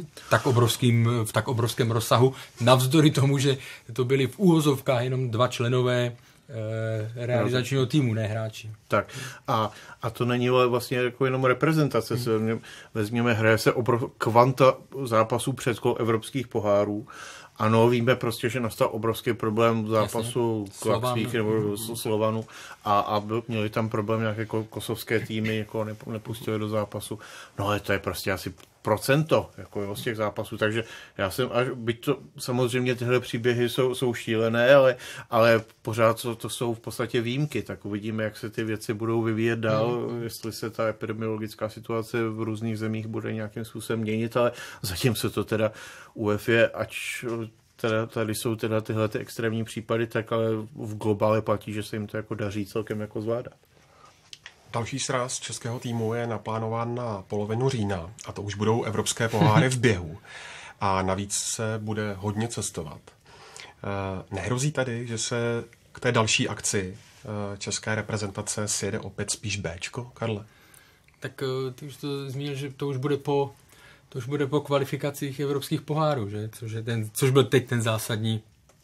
tak obrovském rozsahu, navzdory tomu, že to byli v úvozovkách jenom 2 členové realizačního týmu, ne hráči. Tak a to není vlastně jako jenom reprezentace. Vezměme, hraje se kvanta zápasů předkol evropských pohárů. Ano, víme prostě, že nastal obrovský problém v zápasu Klaxvích nebo Slovanu a měli tam problém nějaké kosovské týmy, jako nepustili do zápasu. No ale to je prostě asi procento jako z těch zápasů, takže já jsem, byť to samozřejmě tyhle příběhy jsou šílené, ale pořád to jsou v podstatě výjimky, tak uvidíme, jak se ty věci budou vyvíjet dál, jestli se ta epidemiologická situace v různých zemích bude nějakým způsobem měnit, ale zatím se to teda UEFA, ač tady jsou teda tyhle ty extrémní případy, tak ale v globále platí, že se jim to jako daří celkem jako zvládat. Další sraz českého týmu je naplánován na polovinu října a to už budou evropské poháry v běhu. A navíc se bude hodně cestovat. Nehrozí tady, že se k té další akci české reprezentace sjede opět spíš Bčko, Karle? Tak ty už to zmínil, že to už bude po kvalifikacích evropských pohárů, že? Což byl teď ten zásadní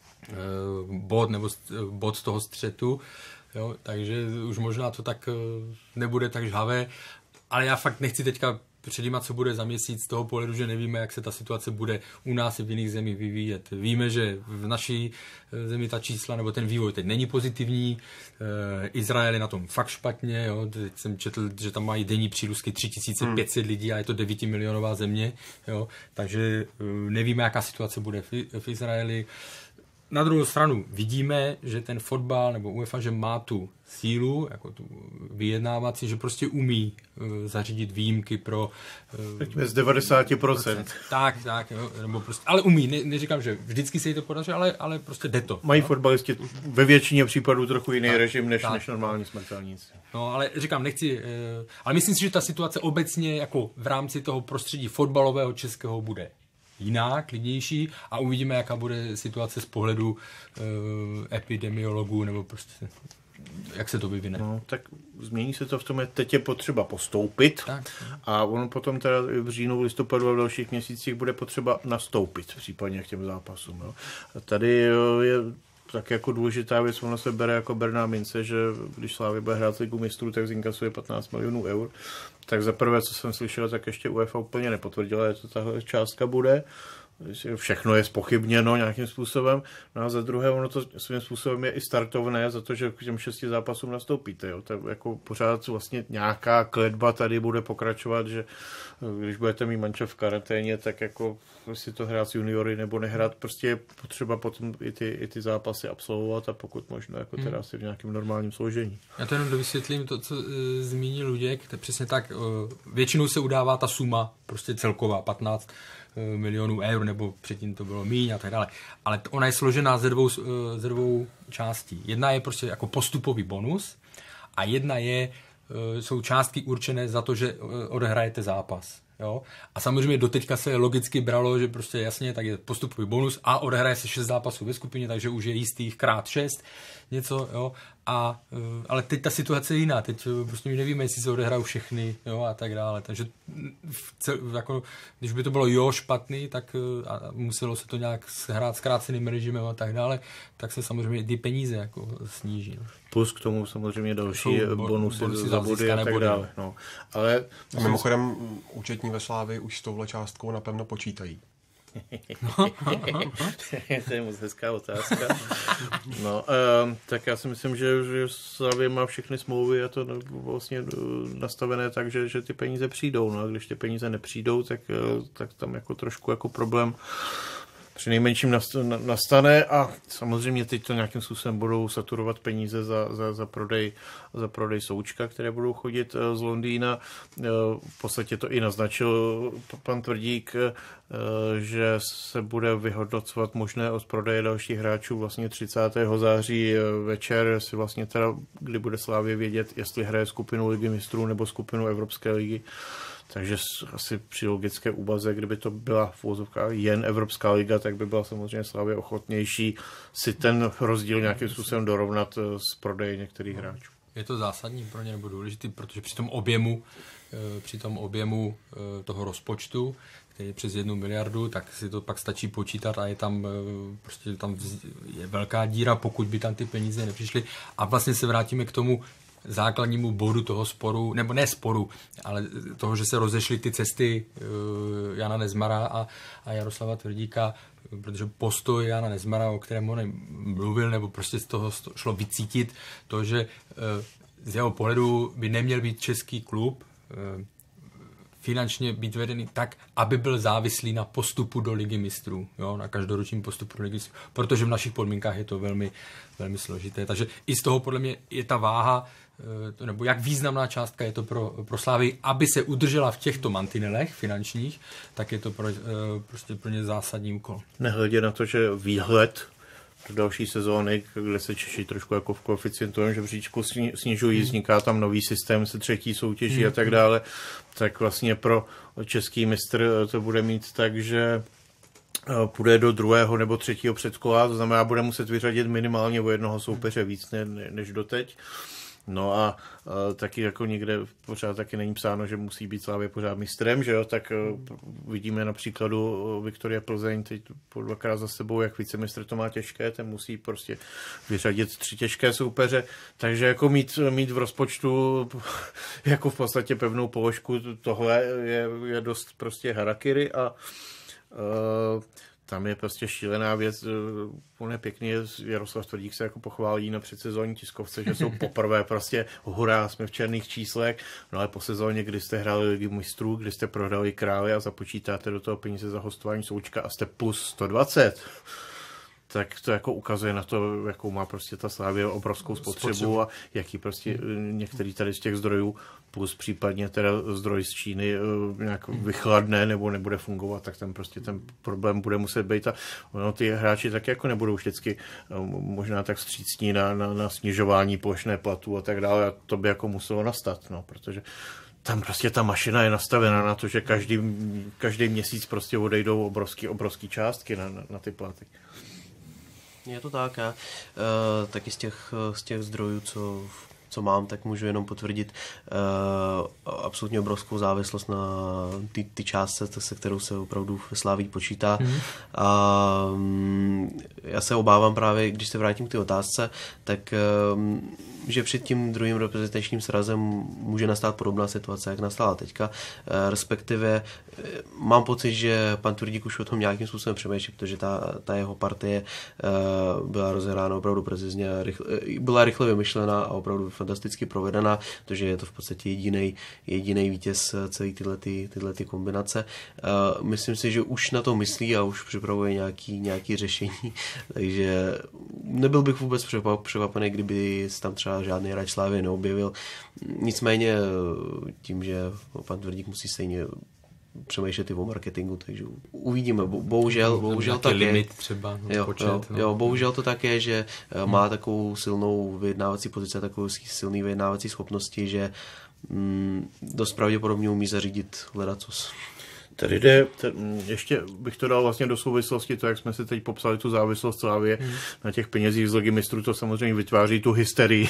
bod toho střetu. Jo, takže už možná to tak nebude tak žhavé Ale já fakt nechci teďka předjímat, co bude za měsíc z toho pohledu, že nevíme, jak se ta situace bude u nás i v jiných zemích vyvíjet. Víme, že v naší zemi ta čísla nebo ten vývoj teď není pozitivní. Izrael je na tom fakt špatně. Jo. Teď jsem četl, že tam mají denní přírůstky 3500 lidí a je to 9 milionová země. Jo. Takže nevíme, jaká situace bude v Izraeli. Na druhou stranu vidíme, že ten fotbal nebo UEFA, že má tu sílu, jako tu vyjednávací, že prostě umí zařídit výjimky pro... Z 90%. Tak, jo, nebo prostě, ale umí, neříkám, že vždycky se jí to podaří, ale prostě jde to. Mají fotbalisti ve většině případů trochu jiný režim než normální smrtelníci. No, ale říkám, nechci... Ale myslím si, že ta situace obecně jako v rámci toho prostředí fotbalového českého bude jiná, klidnější a uvidíme, jaká bude situace z pohledu epidemiologů nebo prostě jak se to vyvine. No, tak změní se to v tom, teď je potřeba postoupit a ono potom teda v říjnu, v listopadu a v dalších měsících bude potřeba nastoupit případně k těm zápasům. Jo. A tady je tak jako důležitá věc, ono se bere jako berná mince, že když Slavia bude hrát Ligu mistrů, tak zinkasuje 15 milionů eur. Tak za prvé, co jsem slyšel, tak ještě UEFA úplně nepotvrdila, že to tahle částka bude. Všechno je zpochybněno nějakým způsobem. No a za druhé, ono to svým způsobem je i startovné za to, že k těm 6 zápasům nastoupíte. Jo. Tak jako pořád vlastně nějaká kletba tady bude pokračovat, že když budete mít manča v karanténě, tak jako si to hrát s juniory nebo nehrát, prostě je potřeba potom i ty zápasy absolvovat a pokud možno jako teda asi v nějakém normálním složení. Já to jenom dovysvětlím to, co zmínil Luděk, to přesně tak, většinou se udává ta suma, prostě celková 15 milionů eur, nebo předtím to bylo míň a tak dále. Ale ona je složená ze dvou částí. Jedna je prostě jako postupový bonus a jedna jsou částky určené za to, že odehrajete zápas. Jo? A samozřejmě doteďka se logicky bralo, že prostě jasně, tak je postupový bonus a odehraje se 6 zápasů ve skupině, takže už je jistých krát 6 něco, jo. Ale teď ta situace je jiná, teď prostě my nevíme, jestli se odehrajou všechny, jo, a tak dále, takže jako, když by to bylo špatný, tak a muselo se to nějak hrát zkráceným režimem a tak dále, tak se samozřejmě ty peníze jako sníží. No. Plus k tomu samozřejmě další bonusy za body a tak dále. No. Ale mimochodem účetní ve Slávii už s touhle částkou napevno počítají. To je moc hezká otázka. No, tak já si myslím, že Slavia má všechny smlouvy a to vlastně nastavené tak, že ty peníze přijdou. No a když ty peníze nepřijdou, tak tam jako trošku jako problém přinejmenším nastane a samozřejmě teď to nějakým způsobem budou saturovat peníze za prodej Součka, které budou chodit z Londýna. V podstatě to i naznačil pan Tvrdík, že se bude vyhodnocovat možné odprodeje dalších hráčů vlastně 30. září večer, si vlastně teda, kdy bude Slavia vědět, jestli hraje skupinu Ligy mistrů nebo skupinu Evropské ligy. Takže asi při logické úvaze, kdyby to byla v uvozovkách jen Evropská liga, tak by byla samozřejmě Slavia ochotnější si ten rozdíl nějakým způsobem dorovnat s prodejem některých hráčů. Je to zásadní pro ně nebo důležitý, protože při tom objemu toho rozpočtu, který je přes 1 miliardu, tak si to pak stačí počítat a je tam je velká díra, pokud by tam ty peníze nepřišly. A vlastně se vrátíme k tomu základnímu bodu toho sporu, nebo ne sporu, ale toho, že se rozešly ty cesty Jana Nezmara a Jaroslava Tvrdíka, protože postoj Jana Nezmara, o kterém on mluvil, nebo prostě z toho šlo vycítit to, že z jeho pohledu by neměl být český klub finančně být vedený tak, aby byl závislý na postupu do Ligy mistrů, jo, na každoročním postupu do Ligy mistrů, protože v našich podmínkách je to velmi, velmi složité. Takže i z toho podle mě je ta váha, nebo jak významná částka je to pro Slavii, aby se udržela v těchto mantinelech finančních, tak je to prostě pro ně zásadní úkol. Nehledě na to, že výhled do další sezóny, kde se Češi trošku jako v koeficientovém žebříčku snižují, vzniká tam nový systém se třetí soutěží a tak dále, tak vlastně pro český mistr to bude mít tak, že půjde do 2. nebo 3. předkola, to znamená, bude muset vyřadit minimálně o jednoho soupeře víc než doteď. No a taky jako někde pořád taky není psáno, že musí být Slavia pořád mistrem, že jo, tak vidíme na příkladu Viktoria Plzeň teď po 2krát za sebou, jak vicemistr to má těžké, ten musí prostě vyřadit 3 těžké soupeře, takže jako mít v rozpočtu jako v podstatě pevnou položku, tohle je dost prostě harakiri a tam je prostě šílená věc, úplně pěkný je, Jaroslav Tvrdík se jako pochválí na předsezónní tiskovce, že jsou poprvé prostě hurá, jsme v černých číslech, no ale po sezóně, kdy jste hráli Ligu mistrů, kdy jste prohrali Králi a započítáte do toho peníze za hostování Součka a jste plus 120, tak to jako ukazuje na to, jakou má prostě ta Slavia obrovskou spotřebu a jaký prostě některý tady z těch zdrojů plus případně teda zdroj z Číny nějak vychladne nebo nebude fungovat, tak ten prostě ten problém bude muset být a ono, ty hráči tak jako nebudou vždycky možná tak vstřícní na snižování plošné platu a tak dále a to by jako muselo nastat, no, protože tam prostě ta mašina je nastavená na to, že každý měsíc prostě odejdou obrovský částky na ty platy. Je to tak, já taky z těch zdrojů, co mám, tak můžu jenom potvrdit absolutně obrovskou závislost na ty částce, se kterou se opravdu v Slavii počítá. A já se obávám právě, když se vrátím k té otázce, tak že před tím druhým reprezentačním srazem může nastat podobná situace, jak nastala teďka. Respektive mám pocit, že pan Tvrdík už o tom nějakým způsobem přemýšlí, protože ta jeho partie byla rozehrána opravdu precizně, byla rychle vymyšlená a opravdu fantasticky provedená, protože je to v podstatě jediný vítěz celé tyhle kombinace. Myslím si, že už na to myslí a už připravuje nějaký řešení, takže nebyl bych vůbec překvapený, kdyby tam třeba žádný hráč Slavie neobjevil. Nicméně tím, že pan Tvrdík musí stejně přemýšlet i o marketingu, takže uvidíme. Bohužel tak je. Třeba, bohužel to tak je, že má takovou silnou vyjednávací pozici, takovou silný vyjednávací schopnosti, že dost pravděpodobně umí zařídit hledacos. Tady jde, ještě bych to dal vlastně do souvislosti, to, jak jsme si teď popsali tu závislost Slavie na těch penězích z Ligy mistrů, to samozřejmě vytváří tu hysterii.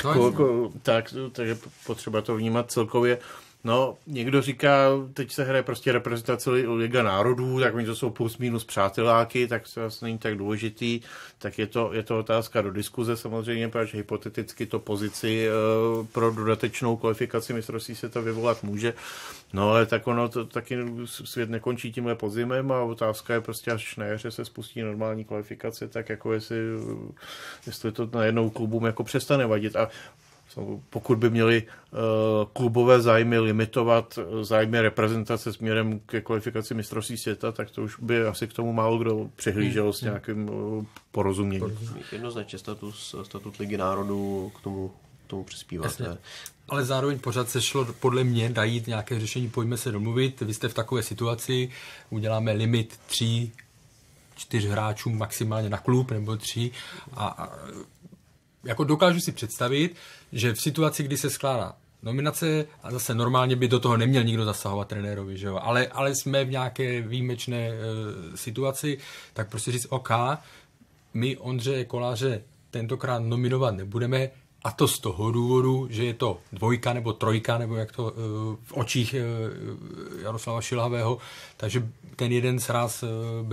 Takže potřeba to vnímat celkově. No, někdo říká, teď se hraje prostě reprezentace Liga národů, tak oni to jsou plus minus přáteláky, tak to vlastně není tak důležitý, tak je to otázka do diskuze samozřejmě, protože hypoteticky to pozici pro dodatečnou kvalifikaci mistrovství světa vyvolat může. No ale tak ono to taky svět nekončí tímhle podzimem a otázka je prostě, až na jaře se spustí normální kvalifikace, tak jako jestli to najednou klubům jako přestane vadit a pokud by měli klubové zájmy limitovat zájmy reprezentace směrem ke kvalifikaci mistrovství světa, tak to už by asi k tomu málo kdo přihlížel s nějakým porozuměním. Jednoznačně statut Ligy národů k tomu přispívá. Ale zároveň pořád se šlo podle mě najít nějaké řešení, pojďme se domluvit, vy jste v takové situaci, uděláme limit 3-4 hráčů maximálně na klub, nebo 3 a jako dokážu si představit, že v situaci, kdy se skládá nominace a zase normálně by do toho neměl nikdo zasahovat trenérovi, že jo? Ale jsme v nějaké výjimečné situaci, tak prostě říct OK, my Ondřeje Koláře tentokrát nominovat nebudeme a to z toho důvodu, že je to 2 nebo 3, nebo jak to v očích Jaroslava Šilhavého, takže ten jeden sraz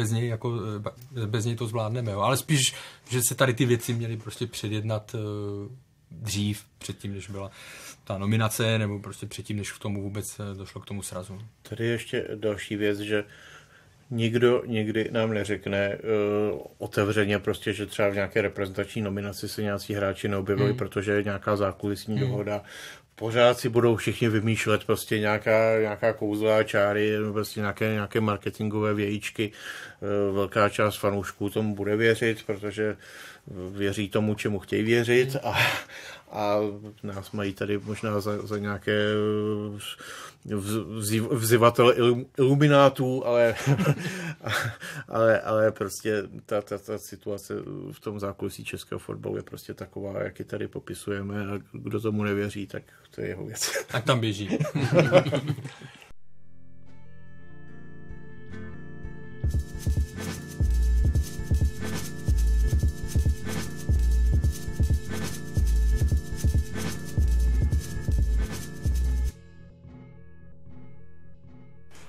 bez něj to zvládneme. Jo. Ale spíš, že se tady ty věci měly prostě předjednat dřív, předtím, než byla ta nominace, nebo prostě předtím, než k tomu vůbec došlo k tomu srazu. Tady ještě další věc, že nikdo nikdy nám neřekne otevřeně prostě, že třeba v nějaké reprezentační nominaci se nějací hráči neobjevili, protože je nějaká zákulisní dohoda. Pořád si budou všichni vymýšlet prostě nějaká kouzla, čáry, prostě nějaké marketingové vějíčky. Velká část fanoušků tomu bude věřit, protože věří tomu, čemu chtějí věřit a nás mají tady možná za nějaké vzivatele iluminátů, ale prostě ta situace v tom zákulisí českého fotbalu je prostě taková, jak ji tady popisujeme a kdo tomu nevěří, tak to je jeho věc. Tak tam běží.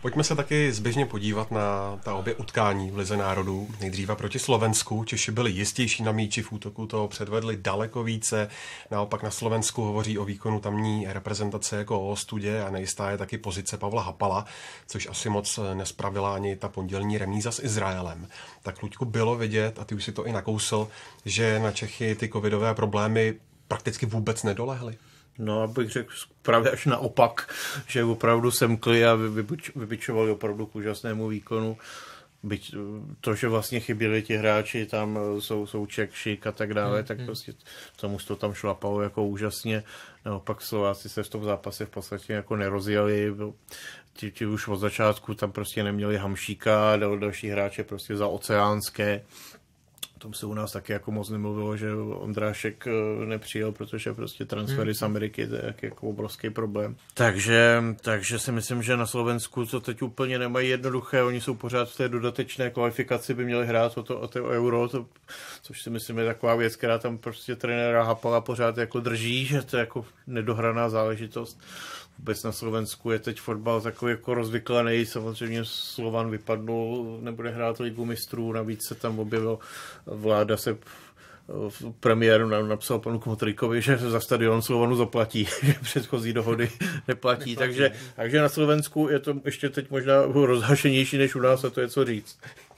Pojďme se taky zběžně podívat na ta obě utkání v Lize národů. Nejdříve proti Slovensku. Češi byli jistější na míči, v útoku toho předvedli daleko více. Naopak na Slovensku hovoří o výkonu tamní reprezentace jako o ostudě a nejistá je taky pozice Pavla Hapala, což asi moc nespravila ani ta pondělní remíza s Izraelem. Tak, Luďku, bylo vidět, a ty už si to i nakousl, že na Čechy ty covidové problémy prakticky vůbec nedolehly. No, abych řekl právě až naopak, že opravdu semkli a vybičovali opravdu k úžasnému výkonu. Byť to, že vlastně chyběli ti hráči, tam jsou Šik a tak dále, tak prostě tomu to tam šlapalo jako úžasně. Naopak Slováci se v tom zápase v podstatě jako nerozjeli. Ti už od začátku tam prostě neměli Hamšíka, další hráče prostě za oceánské. O tom se u nás taky jako moc nemluvilo, že Ondrášek nepřijel, protože prostě transfery z Ameriky to je jako obrovský problém. Takže si myslím, že na Slovensku to teď úplně nemají jednoduché, oni jsou pořád v té dodatečné kvalifikaci, by měli hrát o to euro, což si myslím je taková věc, která tam prostě trenéra Hapala pořád jako drží, že to je jako nedohraná záležitost. Vůbec na Slovensku je teď fotbal takový jako rozvyklaný, samozřejmě Slovan vypadnul, nebude hrát Ligu mistrů, navíc se tam objevil Vláda se v premiéru napsal panu Kmotrikovi, že za stadion Slovanu zaplatí, že předchozí dohody neplatí, takže na Slovensku je to ještě teď možná rozhašenější než u nás a to je co říct.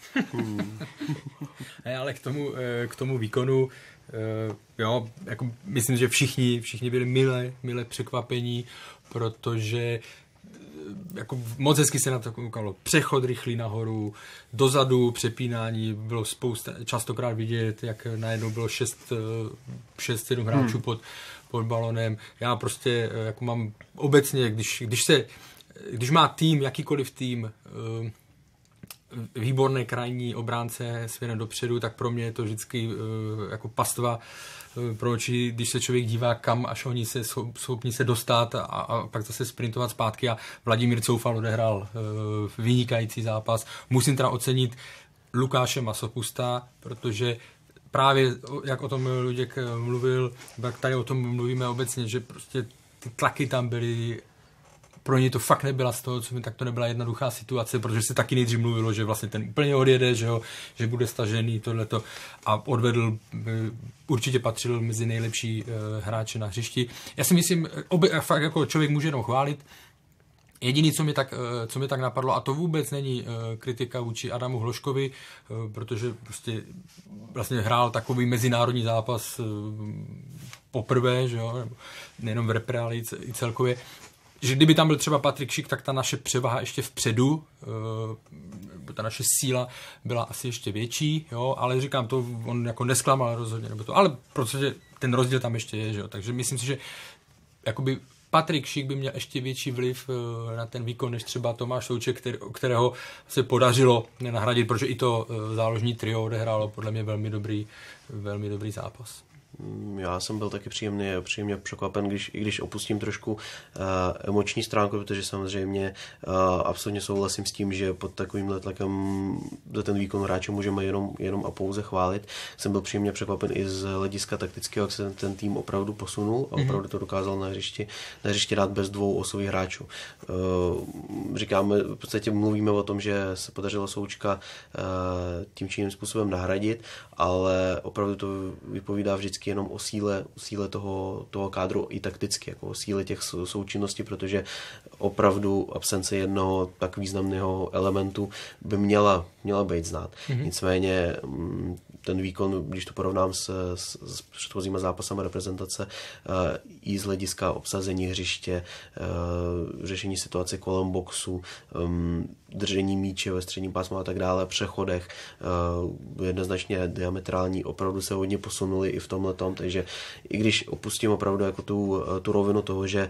Ale k tomu výkonu, jo, jako myslím, že všichni byli mile překvapení, protože jako moc hezky se na to koukalo. Přechod rychlý nahoru, dozadu, přepínání, bylo častokrát vidět, jak najednou bylo 6-7 hráčů pod balonem. Já prostě jako mám obecně, když má tým, jakýkoliv tým, výborné krajní obránce směrem dopředu, tak pro mě je to vždycky jako pastva pro oči, když se člověk dívá, kam až oni se schopni se dostat a pak zase sprintovat zpátky a Vladimír Coufal odehrál vynikající zápas. Musím teda ocenit Lukáše Masopusta, protože právě, jak o tom Luděk mluvil, tak tady o tom mluvíme obecně, že prostě ty tlaky tam byly. Pro ně to fakt nebyla z toho, tak to nebyla jednoduchá situace, protože se taky nejdřív mluvilo, že vlastně ten úplně odjede, že bude stažený tohleto a odvedl, určitě patřil mezi nejlepší hráče na hřišti. Já si myslím, fakt jako člověk může jenom chválit. Jediný, co mě tak napadlo, a to vůbec není kritika vůči Adamu Hloškovi, protože prostě vlastně hrál takový mezinárodní zápas poprvé, že jo, nejenom v repre, ale i celkově, že kdyby tam byl třeba Patrik Šik, tak ta naše převaha ještě vpředu, ta naše síla byla asi ještě větší, jo, ale říkám, to on jako nesklamal rozhodně, nebo to, ale protože ten rozdíl tam ještě je, že jo, takže myslím si, že jakoby Patrik Šik by měl ještě větší vliv na ten výkon, než třeba Tomáš Souček, kterého se podařilo nenahradit, protože i to záložní trio odehrálo podle mě velmi dobrý zápas. Já jsem byl taky příjemně překvapen, když opustím trošku emoční stránku, protože samozřejmě absolutně souhlasím s tím, že pod takovýmhle tlakem za ten výkon hráče můžeme jenom a pouze chválit. Jsem byl příjemně překvapen i z hlediska taktického, jak se ten tým opravdu posunul a opravdu to dokázal na hřišti dát bez dvou osových hráčů. Říkáme, v podstatě mluvíme o tom, že se podařilo Součka tím či jiným způsobem nahradit, ale opravdu to vypovídá vždycky jenom o síle toho kádru i takticky, jako o síle těch součinností, protože opravdu absence jednoho tak významného elementu by měla být znát. Nicméně ten výkon, když to porovnám s předchozíma zápasama reprezentace, i z hlediska obsazení hřiště, řešení situace kolem boxu, držení míče ve středním pásmu a tak dále, přechodech, jednoznačně diametrální, opravdu se hodně posunuli i v tomhletom, takže i když opustím opravdu jako tu rovinu toho, že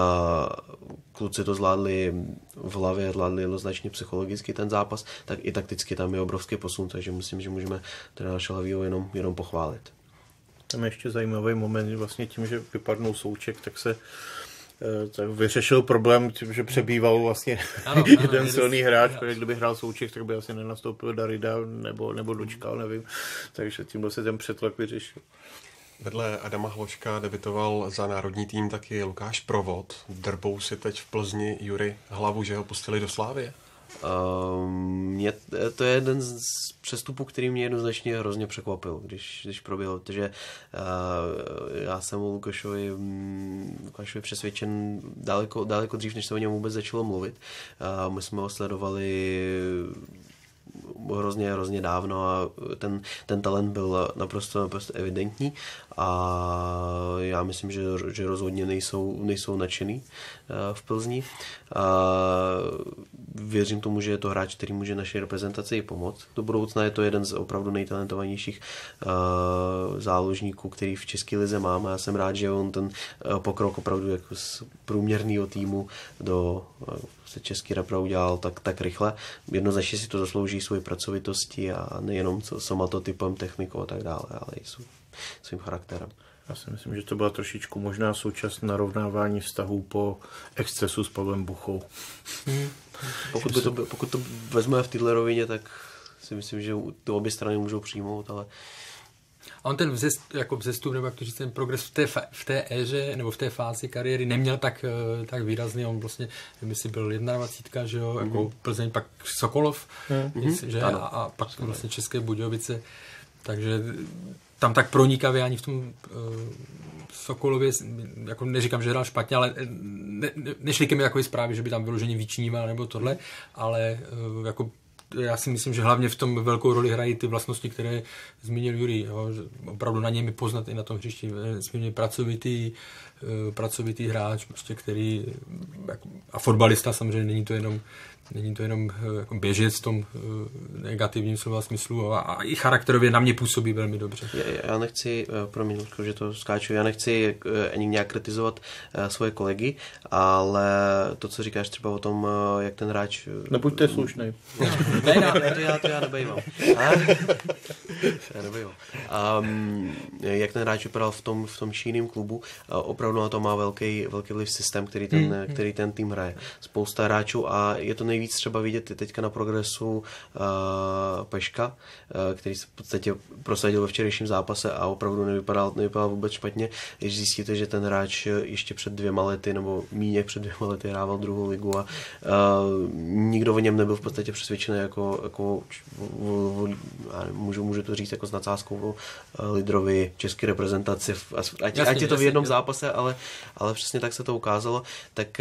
kluci to zvládli v hlavě, zvládli jednoznačně psychologicky ten zápas, tak i takticky tam je obrovský posun, takže myslím, že můžeme teda naše Hlavího jenom pochválit. Tam je ještě zajímavý moment, vlastně tím, že vypadnul Souček, tak se tak vyřešil problém tím, že přebýval vlastně jeden silný hráč, protože kdyby hrál Souček, tak by asi nenastoupil Darida nebo dočkal, nevím. Takže tímhle se ten přetlak vyřešil. Vedle Adama Hloška debitoval za národní tým taky Lukáš Provod. Drbou si teď v Plzni Jury hlavu, že ho pustili do Slávie? To je jeden z přestupů, který mě jednoznačně hrozně překvapil, když proběhl, protože já jsem o Lukášovi přesvědčen daleko dřív, než se o něm vůbec začalo mluvit. My jsme ho sledovali hrozně dávno a ten talent byl naprosto evidentní a já myslím, že rozhodně nejsou nadšený v Plzni. Věřím tomu, že je to hráč, který může naší reprezentaci i pomoct. Do budoucna je to jeden z opravdu nejtalentovanějších záložníků, který v české lize máme. Já jsem rád, že on ten pokrok opravdu jako z průměrného týmu do český repra udělal tak rychle. Jednoznačně si to zaslouží svoji pracovitosti a nejenom somatotypem, technikou a tak dále, ale i svým charakterem. Já si myslím, že to byla trošičku možná součást narovnávání vztahů po excesu s Pavlem Buchou. Pokud to vezmeme v této rovině, tak si myslím, že to obě strany můžou přijmout, ale a on ten vzestup, nebo jak to říct, ten progres v té éře, nebo v té fázi kariéry neměl tak výrazný. On vlastně, jestli byl 21, že jo, jako Plzeň, pak Sokolov, že? A pak vlastně České Budějovice. Takže tam tak pronikavě ani v tom Sokolově, jako neříkám, že hrál špatně, ale nešli ke mi takové zprávy, že by tam vyloženě vyčníval nebo tohle, ale jako já si myslím, že hlavně v tom velkou roli hrají ty vlastnosti, které zmínil Jurij. Jo, že opravdu na něm poznat i na tom hřišti. Nesmírně pracovitý hráč, prostě, který a fotbalista samozřejmě není to jenom jako běžec v tom negativním slova smyslu a i charakterově na mě působí velmi dobře. Já nechci, promiň, že to skáču, já nechci ani nějak kritizovat svoje kolegy, ale to, co říkáš třeba o tom, jak ten hráč... Nebuďte slušnej. To já nebejvám. Jak ten hráč vypadal v tom čínním klubu, opravdu na to má velký vliv systém, který ten tým hraje. Spousta hráčů a je to nejvíc třeba vidět teďka na progresu Peška, který se v podstatě prosadil ve včerejším zápase a opravdu nevypadal vůbec špatně. Když zjistíte, že ten hráč ještě před 2 lety nebo míně před 2 lety hrával druhou ligu a nikdo o něm nebyl v podstatě přesvědčený jako můžu to říct jako s nadsázkou lídrovi české reprezentaci, ať je to v jednom zápase, ale přesně tak se to ukázalo, tak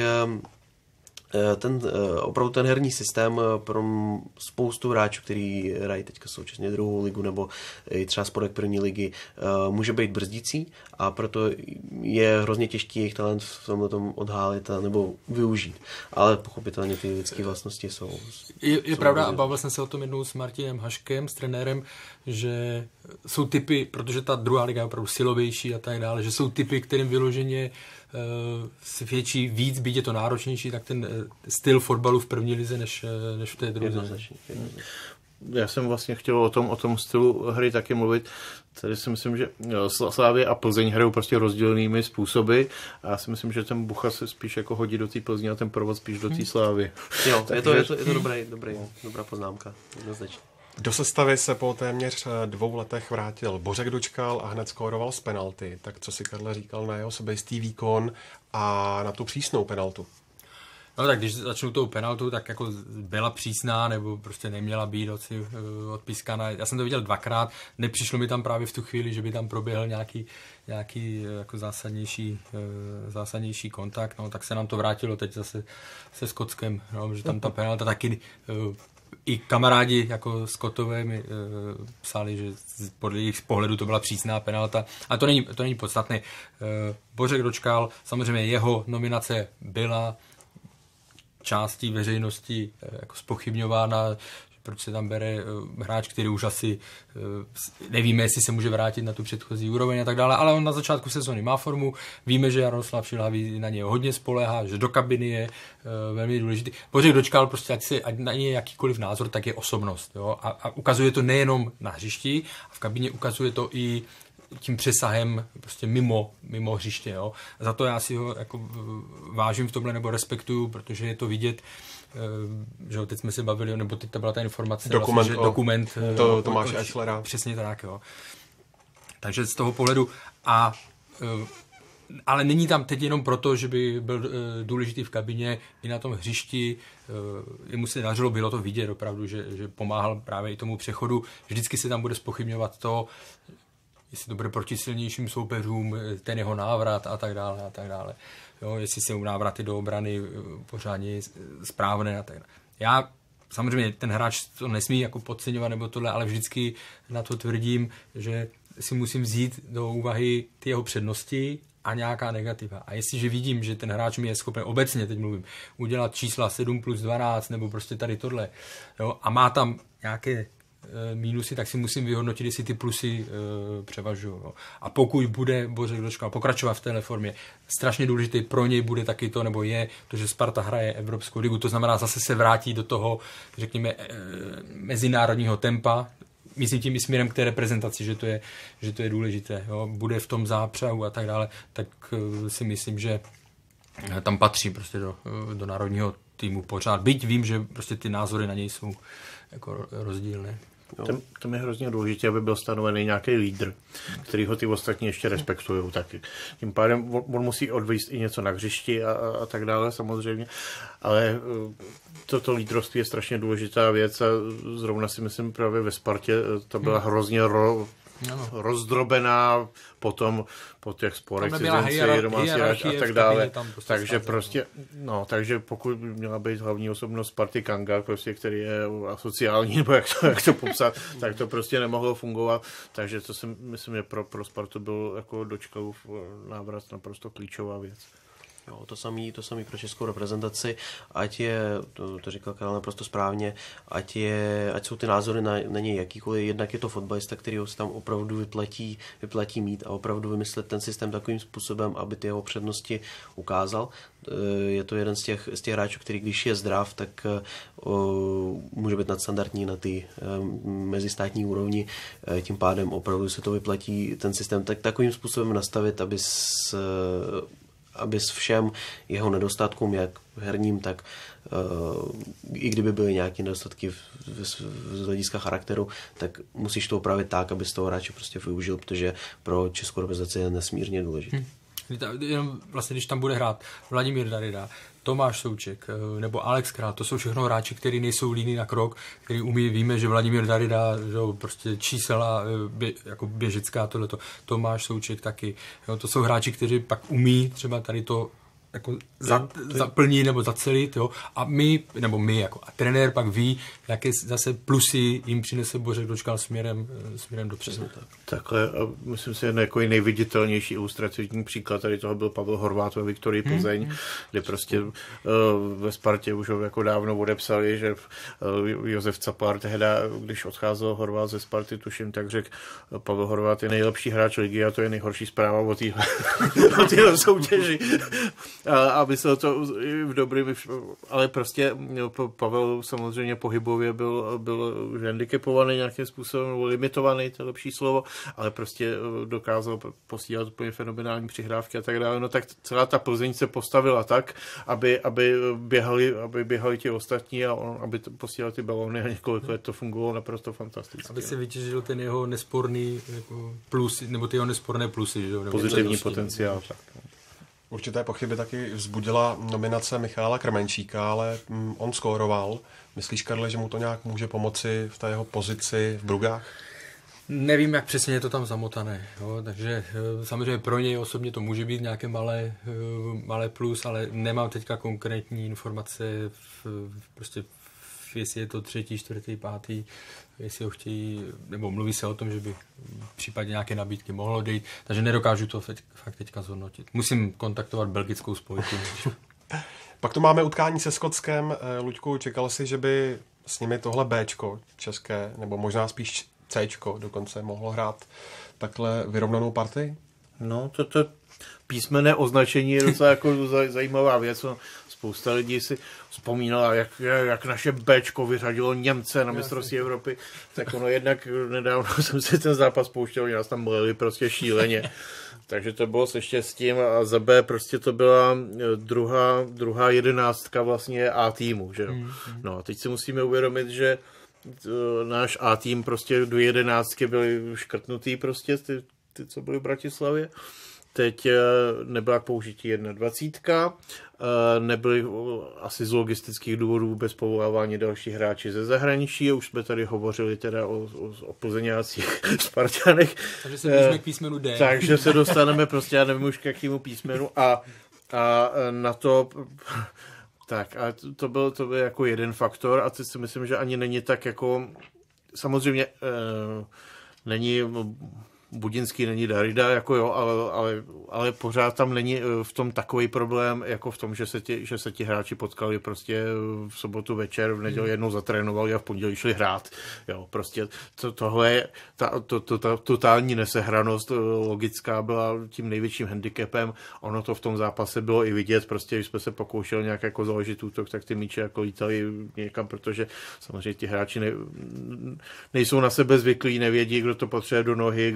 opravdu ten herní systém pro spoustu hráčů, který hrají teďka současně druhou ligu nebo i třeba spodek první ligy, může být brzdící a proto je hrozně těžký jejich talent v tomhle tom odhálit nebo využít. Ale pochopitelně ty lidské vlastnosti jsou... Je pravda, a bavil jsem se o tom jednou s Martinem Haškem, s trenérem, že jsou typy, protože ta druhá liga je opravdu silovější a tak dále, že jsou typy, kterým vyloženě svědčí víc, byť je to náročnější, tak ten styl fotbalu v první lize než v té druhé. Já jsem vlastně chtěl o tom stylu hry taky mluvit. Tady si myslím, že Slavia a Plzeň hrajou prostě rozdílnými způsoby a já si myslím, že ten Bucha se spíš jako hodí do té Plzně a ten Provod spíš do té Slavie. Jo, je to dobrá poznámka, jednoznačně. Do sestavy se po téměř 2 letech vrátil Bořek Dočkal a hned skóroval z penalty. Tak co si Karle říkal na jeho sebejistý výkon a na tu přísnou penaltu? No tak když začnu tou penaltu, tak jako byla přísná nebo prostě neměla být odpískaná. Já jsem to viděl 2krát, nepřišlo mi tam právě v tu chvíli, že by tam proběhl nějaký jako zásadnější kontakt, no tak se nám to vrátilo teď zase se Skotskem, no, že tam ta penalta taky... I kamarádi jako Scottové mi psali, že podle jejich pohledu to byla přísná penalta. A to není podstatné. Bořek Dočkal, samozřejmě jeho nominace byla částí veřejnosti jako zpochybňována, proč se tam bere hráč, který už asi nevíme, jestli se může vrátit na tu předchozí úroveň a tak dále, ale on na začátku sezóny má formu, víme, že Jaroslav Šilhavý na něj hodně spoléhá, že do kabiny je velmi důležitý. Bořek Dočkal prostě, ať na něj jakýkoliv názor, tak je osobnost. Jo? A ukazuje to nejenom na hřišti, a v kabině ukazuje to i tím přesahem prostě mimo hřiště. Jo? Za to já si ho jako vážím v tomhle nebo respektuju, protože je to vidět, že teď jsme se bavili, nebo teď to byla ta informace, dokument vlastně, Tomáše Eichlera. Přesně tak, jo. Takže z toho pohledu, Ale není tam teď jenom proto, že by byl důležitý v kabině i na tom hřišti. Jemu se dařilo, bylo to vidět opravdu, že pomáhal právě i tomu přechodu. Vždycky se tam bude zpochybňovat to, jestli to bude proti silnějším soupeřům, ten jeho návrat a tak dále a tak dále. Jo, jestli jsou návraty do obrany pořádně správné a tak dále. Já samozřejmě ten hráč to nesmí jako podceňovat nebo tohle, ale vždycky na to tvrdím, že si musím vzít do úvahy ty jeho přednosti a nějaká negativa. A jestliže vidím, že ten hráč mi je schopen, obecně teď mluvím, udělat čísla 7+12 nebo prostě tady tohle, jo, a má tam nějaké mínusy, tak si musím vyhodnotit, jestli ty plusy převažují. Jo. A pokud bude Bořek Dočkal pokračovat v téhle formě, strašně důležité pro něj bude taky to, nebo je to, že Sparta hraje Evropskou ligu, to znamená zase se vrátí do toho, řekněme, mezinárodního tempa, myslím tím i směrem k té reprezentaci, že to je důležité. Jo. Bude v tom zápřahu a tak dále, tak si myslím, že tam patří prostě do národního týmu pořád. Byť vím, že prostě ty názory na něj jsou jako rozdílné. To je hrozně důležité, aby byl stanovený nějaký lídr, který ho ty ostatní ještě respektují taky. Tím pádem on musí odvést i něco na hřišti a tak dále samozřejmě, ale toto lídrovství je strašně důležitá věc a zrovna si myslím právě ve Spartě to byla hrozně rozdrobená potom po těch sporech cizinci, domácí a tak dále. Takže prostě, takže pokud měla být hlavní osobnost Sparty Kanga, prostě, který je asociální, nebo jak to popsat, tak to prostě nemohlo fungovat. Takže to si myslím, že pro Spartu byl jako Dočkalův návrat naprosto klíčová věc. Jo, to samý pro českou reprezentaci, ať je, to říkal Karel naprosto správně, ať jsou ty názory na něj jakýkoliv, jednak je to fotbalista, kterýho se tam opravdu vyplatí mít a opravdu vymyslet ten systém takovým způsobem, aby ty jeho přednosti ukázal. Je to jeden z těch hráčů, který když je zdrav, tak může být nadstandardní na ty mezistátní úrovni, tím pádem opravdu se to vyplatí ten systém takovým způsobem nastavit, aby s všem jeho nedostatkům, jak herním, tak i kdyby byly nějaké nedostatky z hlediska charakteru, tak musíš to upravit tak, aby z toho hráče prostě využil, protože pro českou reprezentaci je nesmírně důležitý. Jenom vlastně, když tam bude hrát Vladimír Darida, Tomáš Souček nebo Alex Král, to jsou všechno hráči, kteří nejsou líní na krok, který umí, víme, že Vladimír Darida, že prostě čísela, jako běžecká tohleto, Tomáš Souček taky, jo, to jsou hráči, kteří pak umí třeba tady to jako zaplní nebo zacelit, jo, a my jako a trenér pak ví, jaké zase plusy jim přinese Bořek Dočkal směrem dopředu. Takhle, myslím si, jako nejviditelnější ilustrativní příklad tady toho byl Pavel Horváth ve Viktorii Plzeň, kde prostě ve Spartě už ho jako dávno odepsali, že Josef Capár tehda, když odcházel Horváth ze Sparty, tuším, tak řekl, Pavel Horváth je nejlepší hráč ligy a to je nejhorší zpráva o téhle soutěži. A myslel to v dobrým, ale prostě Pavel samozřejmě pohybově byl handicapovaný nějakým způsobem, nebo limitovaný, to je lepší slovo, ale prostě dokázal posílat úplně fenomenální přihrávky a tak dále. No tak celá ta Plzeň se postavila tak, aby běhali ti ostatní a aby posílali ty balóny a několik let to fungovalo naprosto fantasticky. Aby se vytěžil ten jeho nesporný jako plus, nebo ty jeho nesporné plusy. Že? Pozitivní potenciál. Tak. Určité pochyby taky vzbudila nominace Michala Krmenčíka, ale on skóroval. Myslíš, Karle, že mu to nějak může pomoci v té jeho pozici v Brugách? Nevím, jak přesně je to tam zamotané. Jo? Takže samozřejmě pro něj osobně to může být nějaké malé plus, ale nemám teďka konkrétní informace, jestli je to 3., 4., 5., jestli ho chtějí, nebo mluví se o tom, že by případně nějaké nabídky mohlo dojít, takže nedokážu to fakt teďka zhodnotit. Musím kontaktovat belgickou spojku. Pak tu máme utkání se Skotskem. Luďku, čekal jsi, že by s nimi tohle Bčko české, nebo možná spíš Cčko dokonce mohlo hrát takhle vyrovnanou partii? No, to písmenné označení je docela jako zajímavá věc. No, spousta lidí si vzpomínala, jak naše Bčko vyřadilo Němce na mistrovství Evropy. Tak ono jednak nedávno jsem si ten zápas pouštěl, oni nás tam mleli prostě šíleně. Takže to bylo se štěstím a za B prostě to byla druhá 11 vlastně A týmu. Že? No a teď si musíme uvědomit, že náš A tým prostě do 11 byli škrtnutý prostě ty, co byly v Bratislavě. Teď nebyla k použití 21. Nebyly asi z logistických důvodů vůbec povolávání dalších hráči ze zahraničí. Už jsme tady hovořili teda o plzeňácích, Spartanech. Takže se můžeme k písmenu D. Takže se dostaneme prostě, já nevím už k jakému písmenu a na to... Tak a to byl jako jeden faktor a teď si myslím, že ani není tak jako... Samozřejmě není... Budinský není Darida, jako jo, ale pořád tam není v tom takový problém, jako v tom, že se ti hráči potkali prostě v sobotu večer, v neděli jednou zatrénovali a v pondělí šli hrát. Jo, prostě tohle je, ta totální nesehranost logická byla tím největším handicapem. Ono to v tom zápase bylo i vidět, prostě když jsme se pokoušeli nějak jako založit útok, tak ty míče jako lítali někam, protože samozřejmě ti hráči nejsou na sebe zvyklí, nevědí, kdo to potřebuje do nohy,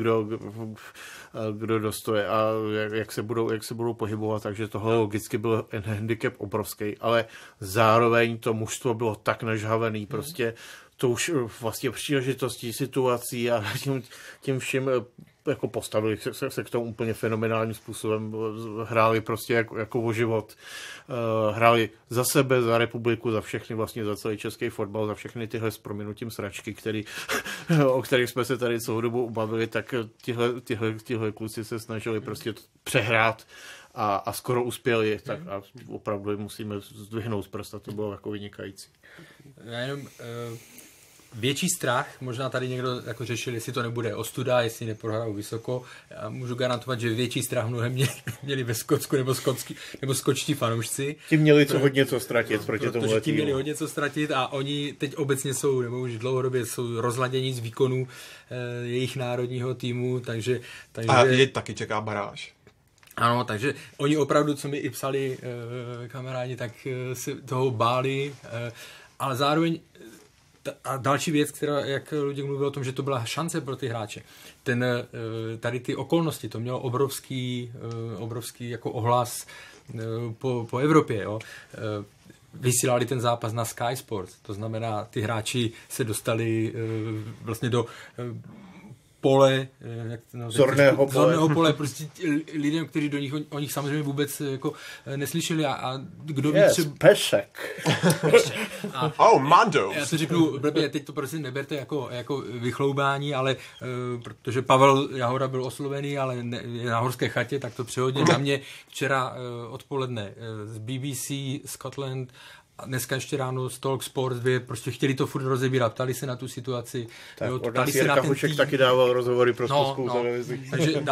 kdo dostoje a jak se budou pohybovat, takže tohle logicky byl handicap obrovský, ale zároveň to mužstvo bylo tak nažhavený, prostě to už vlastně příležitostí, situací a tím vším jako postavili se k tomu úplně fenomenálním způsobem, hráli prostě jako o život, hráli za sebe, za republiku, za všechny, vlastně za celý český fotbal, za všechny tyhle s prominutím sračky, o kterých jsme se tady celou dobu bavili, tak tihle kluci se snažili prostě přehrát a skoro uspěli, tak a opravdu musíme zdvihnout z prsta, to bylo jako vynikající. Já jenom větší strach, možná tady někdo jako řešil, jestli to nebude ostuda, jestli neprohrajou vysoko. Já můžu garantovat, že větší strach mnohem měli ve Skotsku nebo skočtí fanoušci. Ti měli hodně co ztratit proti tomu Protože ti měli hodně co ztratit a oni teď obecně jsou, nebo už dlouhodobě jsou rozladění z výkonu jejich národního týmu, takže a je taky čeká baráž. Ano, takže oni opravdu, co mi i psali kamarádi, tak se toho báli, ale zároveň a další věc, která, jak Luděk mluvil o tom, že to byla šance pro ty hráče. Tady ty okolnosti, to mělo obrovský jako ohlas po Evropě. Jo. Vysílali ten zápas na Sky Sports, to znamená, ty hráči se dostali vlastně do pole, zorného pole, prostě lidem, kteří do nich, o nich samozřejmě vůbec jako neslyšeli a kdo ví třeba... Pešek. Mando. Já to řeknu, blbě, teď to prostě neberte jako vychloubání, ale protože Pavel Jahoda byl oslovený, ale je na Horské chatě, tak to přehodně na mě včera odpoledne z BBC Scotland a dneska ještě ráno z Talk Sport 2, prostě chtěli to furt rozebírat, ptali se na tu situaci. Tak jo, ptali se na ten tým. Taky dával rozhovory pro Slovenskou televizi. Takže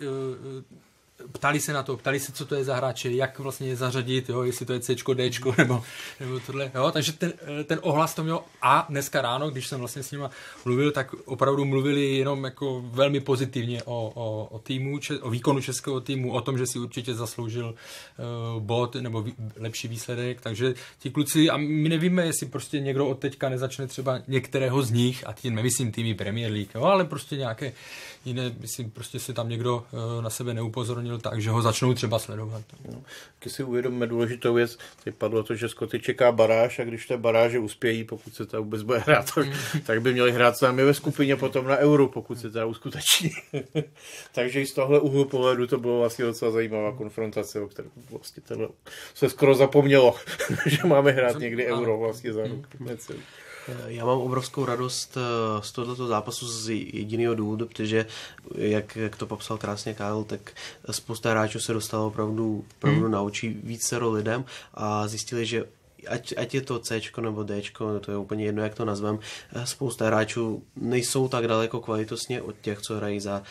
ptali se, co to je za hráče, jak vlastně je zařadit, jo, jestli to je Cčko, Dčko, nebo tohle. Jo, takže ten ohlas to mělo a dneska ráno, když jsem vlastně s nima mluvil, tak opravdu mluvili jenom jako velmi pozitivně o týmu, o výkonu českého týmu, o tom, že si určitě zasloužil bod nebo lepší výsledek, takže ti kluci, a my nevíme, jestli prostě někdo od teďka nezačne třeba některého z nich, a tím nemyslím týmy Premier League, jo, ale prostě nějaké jiné, myslím, prostě se tam někdo na sebe neupozornil, takže ho začnou třeba sledovat. Když si uvědomíme důležitou věc, teď padlo to, že Skoty čeká baráž a když té baráže uspějí, pokud se to vůbec bude hrát, tak by měli hrát sami ve skupině potom na Euro, pokud se to uskuteční. Takže i z tohle úhlu pohledu to bylo vlastně docela zajímavá konfrontace, o které vlastně se skoro zapomnělo, že máme hrát někdy Euro vlastně za rok. Já mám obrovskou radost z tohoto zápasu z jediného důvodu, protože jak to popsal krásně Kyle, tak spousta hráčů se dostalo opravdu na oči vícero lidem a zjistili, že ať je to Cčko nebo Dčko, to je úplně jedno, jak to nazvem, spousta hráčů nejsou tak daleko kvalitostně od těch, co hrají za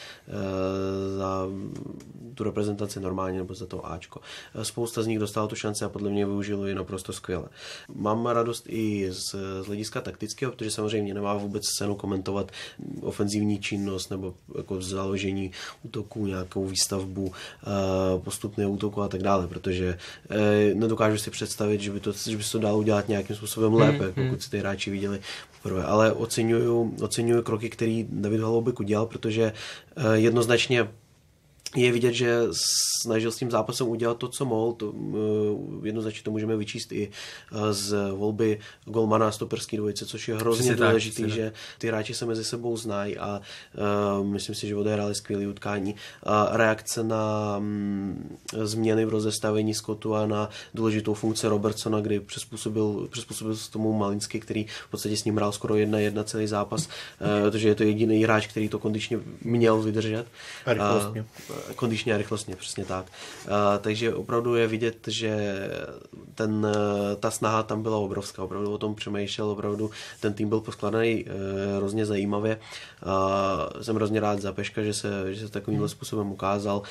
tu reprezentaci normálně nebo za to Ačko. Spousta z nich dostala tu šanci a podle mě využilo ji naprosto skvěle. Mám radost i z hlediska taktického, protože samozřejmě nemá vůbec cenu komentovat ofenzivní činnost nebo jako založení útoků, nějakou výstavbu postupného útoku a tak dále, protože nedokážu si představit, že by se to dalo udělat nějakým způsobem lépe, pokud si ty hráči viděli poprvé. Ale oceňuju kroky, který David Holoubek udělal, protože jednoznačně je vidět, že snažil s tím zápasem udělat to, co mohl. Jednoznačně to můžeme vyčíst i z volby golmana a stoperský dvojice, což je hrozně důležitý, že ty hráči se mezi sebou znají a myslím si, že odehráli skvělé utkání. Reakce na změny v rozestavení Scottu a na důležitou funkci Robertsona, kdy přizpůsobil se tomu Malinsky, který v podstatě s ním hrál skoro 1-1 celý zápas, protože je to jediný hráč, který to kondičně měl vydržet. Kondičně a rychlostně, přesně tak. Takže opravdu je vidět, že ta snaha tam byla obrovská. Opravdu o tom přemýšlel, opravdu ten tým byl poskladaný hrozně zajímavě. Jsem hrozně rád za Peška, že se takovýmhle způsobem ukázal.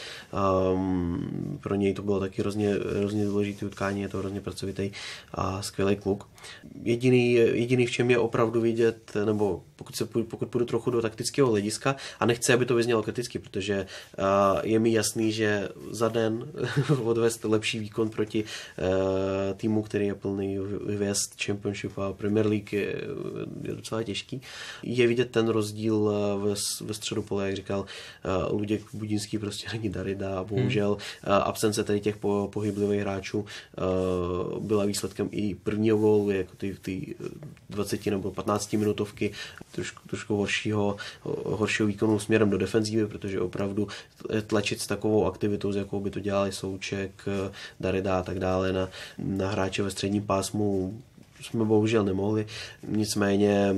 Pro něj to bylo taky hrozně důležité utkání, je to hrozně pracovitý a skvělý kluk. Jediný, v čem je opravdu vidět, nebo pokud půjdu trochu do taktického hlediska, a nechci, aby to vyznělo kriticky, protože je mi jasný, že za den odvést lepší výkon proti týmu, který je plný hvězd Championship a Premier League, je docela těžký. Je vidět ten rozdíl ve středu pole, jak říkal Luděk Budinský, prostě není Darida a bohužel absence tady těch pohyblivých hráčů byla výsledkem i prvního gólu, jako ty 20 nebo 15 minutovky trošku horšího výkonu směrem do defenzívy, protože opravdu tlačit s takovou aktivitou, s jakou by to dělali Souček, Darida a tak dále na hráče ve středním pásmu jsme bohužel nemohli. Nicméně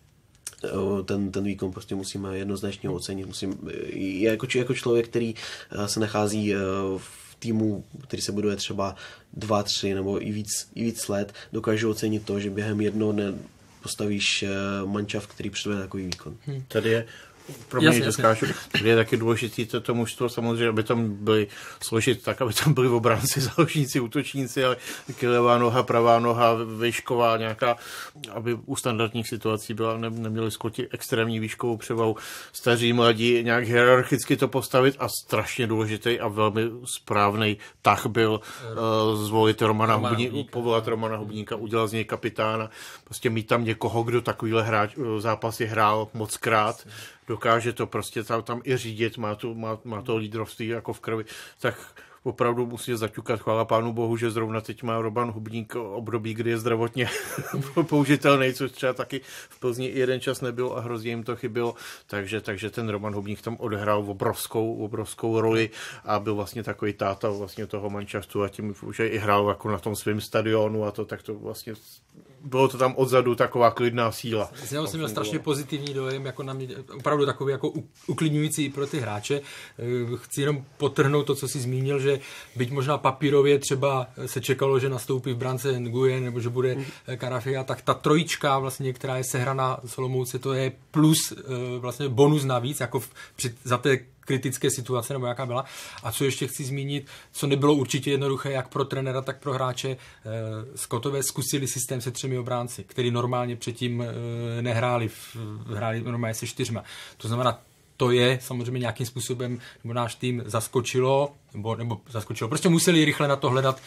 ten výkon prostě musíme jednoznačně ocenit. Jako člověk, který se nachází v týmu, který se buduje třeba 2, 3 nebo i víc let, dokážu ocenit to, že během jednoho dne postavíš mančaft, který předvede takový výkon. Tady je pro mě doskážu, je taky důležitý to mužstvo samozřejmě, aby tam byli složit tak, aby tam byli obránci, záložníci, útočníci, ale levá noha, pravá noha, výšková nějaká, aby u standardních situací byla, neměli Skoti extrémní výškovou převahu, staří, mladí, nějak hierarchicky to postavit a strašně důležitý a velmi správný tah byl zvolit povolat Romana Hubníka, udělat z něj kapitána, prostě mít tam někoho, kdo takovýhle zápasy hrál mockrát, dokáže to prostě tam i řídit, má to lídrovství jako v krvi, tak opravdu musí zaťukat, chvála pánu bohu, že zrovna teď má Roman Hubník období, kdy je zdravotně použitelný, což třeba taky v Plzni jeden čas nebyl a hrozně jim to chybilo, takže ten Roman Hubník tam odehrál obrovskou roli a byl vlastně takový táta vlastně toho manšaftu a tím už i hrál jako na tom svém stadionu a to, tak to vlastně bylo to tam odzadu taková klidná síla. Já jsem měl strašně pozitivní dojem, jako na mě, opravdu takový jako uklidňující pro ty hráče. Chci jenom podtrhnout to, co jsi zmínil, že byť možná papírově třeba se čekalo, že nastoupí v brance Nguyen nebo že bude Karafia, tak ta trojička vlastně, která je sehraná v Olomouci, to je plus vlastně bonus navíc, jako za té kritické situace, nebo jaká byla. A co ještě chci zmínit, co nebylo určitě jednoduché, jak pro trenéra, tak pro hráče. Skotové zkusili systém se 3 obránci, který normálně předtím nehráli, hráli normálně se 4. To znamená, to je samozřejmě nějakým způsobem, nebo náš tým zaskočilo, nebo prostě museli rychle na to hledat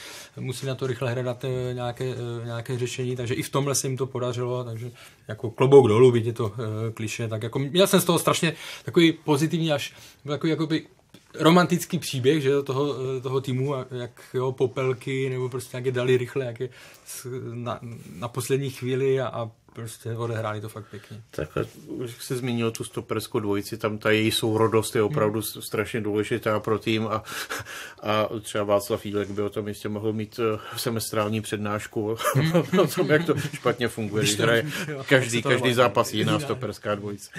nějaké řešení, takže i v tomhle se jim to podařilo, takže jako klobouk dolů, vidíte to klišé, tak jako měl jsem z toho strašně takový pozitivní, až takový jakoby romantický příběh, že toho týmu, jak jo, popelky, nebo prostě nějaké dali rychle, jak je na poslední chvíli a prostě odehráli to fakt pěkně. Takhle, už se zmínil tu stoperskou dvojici, tam ta její sourodost je opravdu strašně důležitá pro tým a třeba Václav Jílek by o tom jistě mohl mít semestrální přednášku o tom, jak to špatně funguje, když hraje každý zápas jiná stoperská dvojice.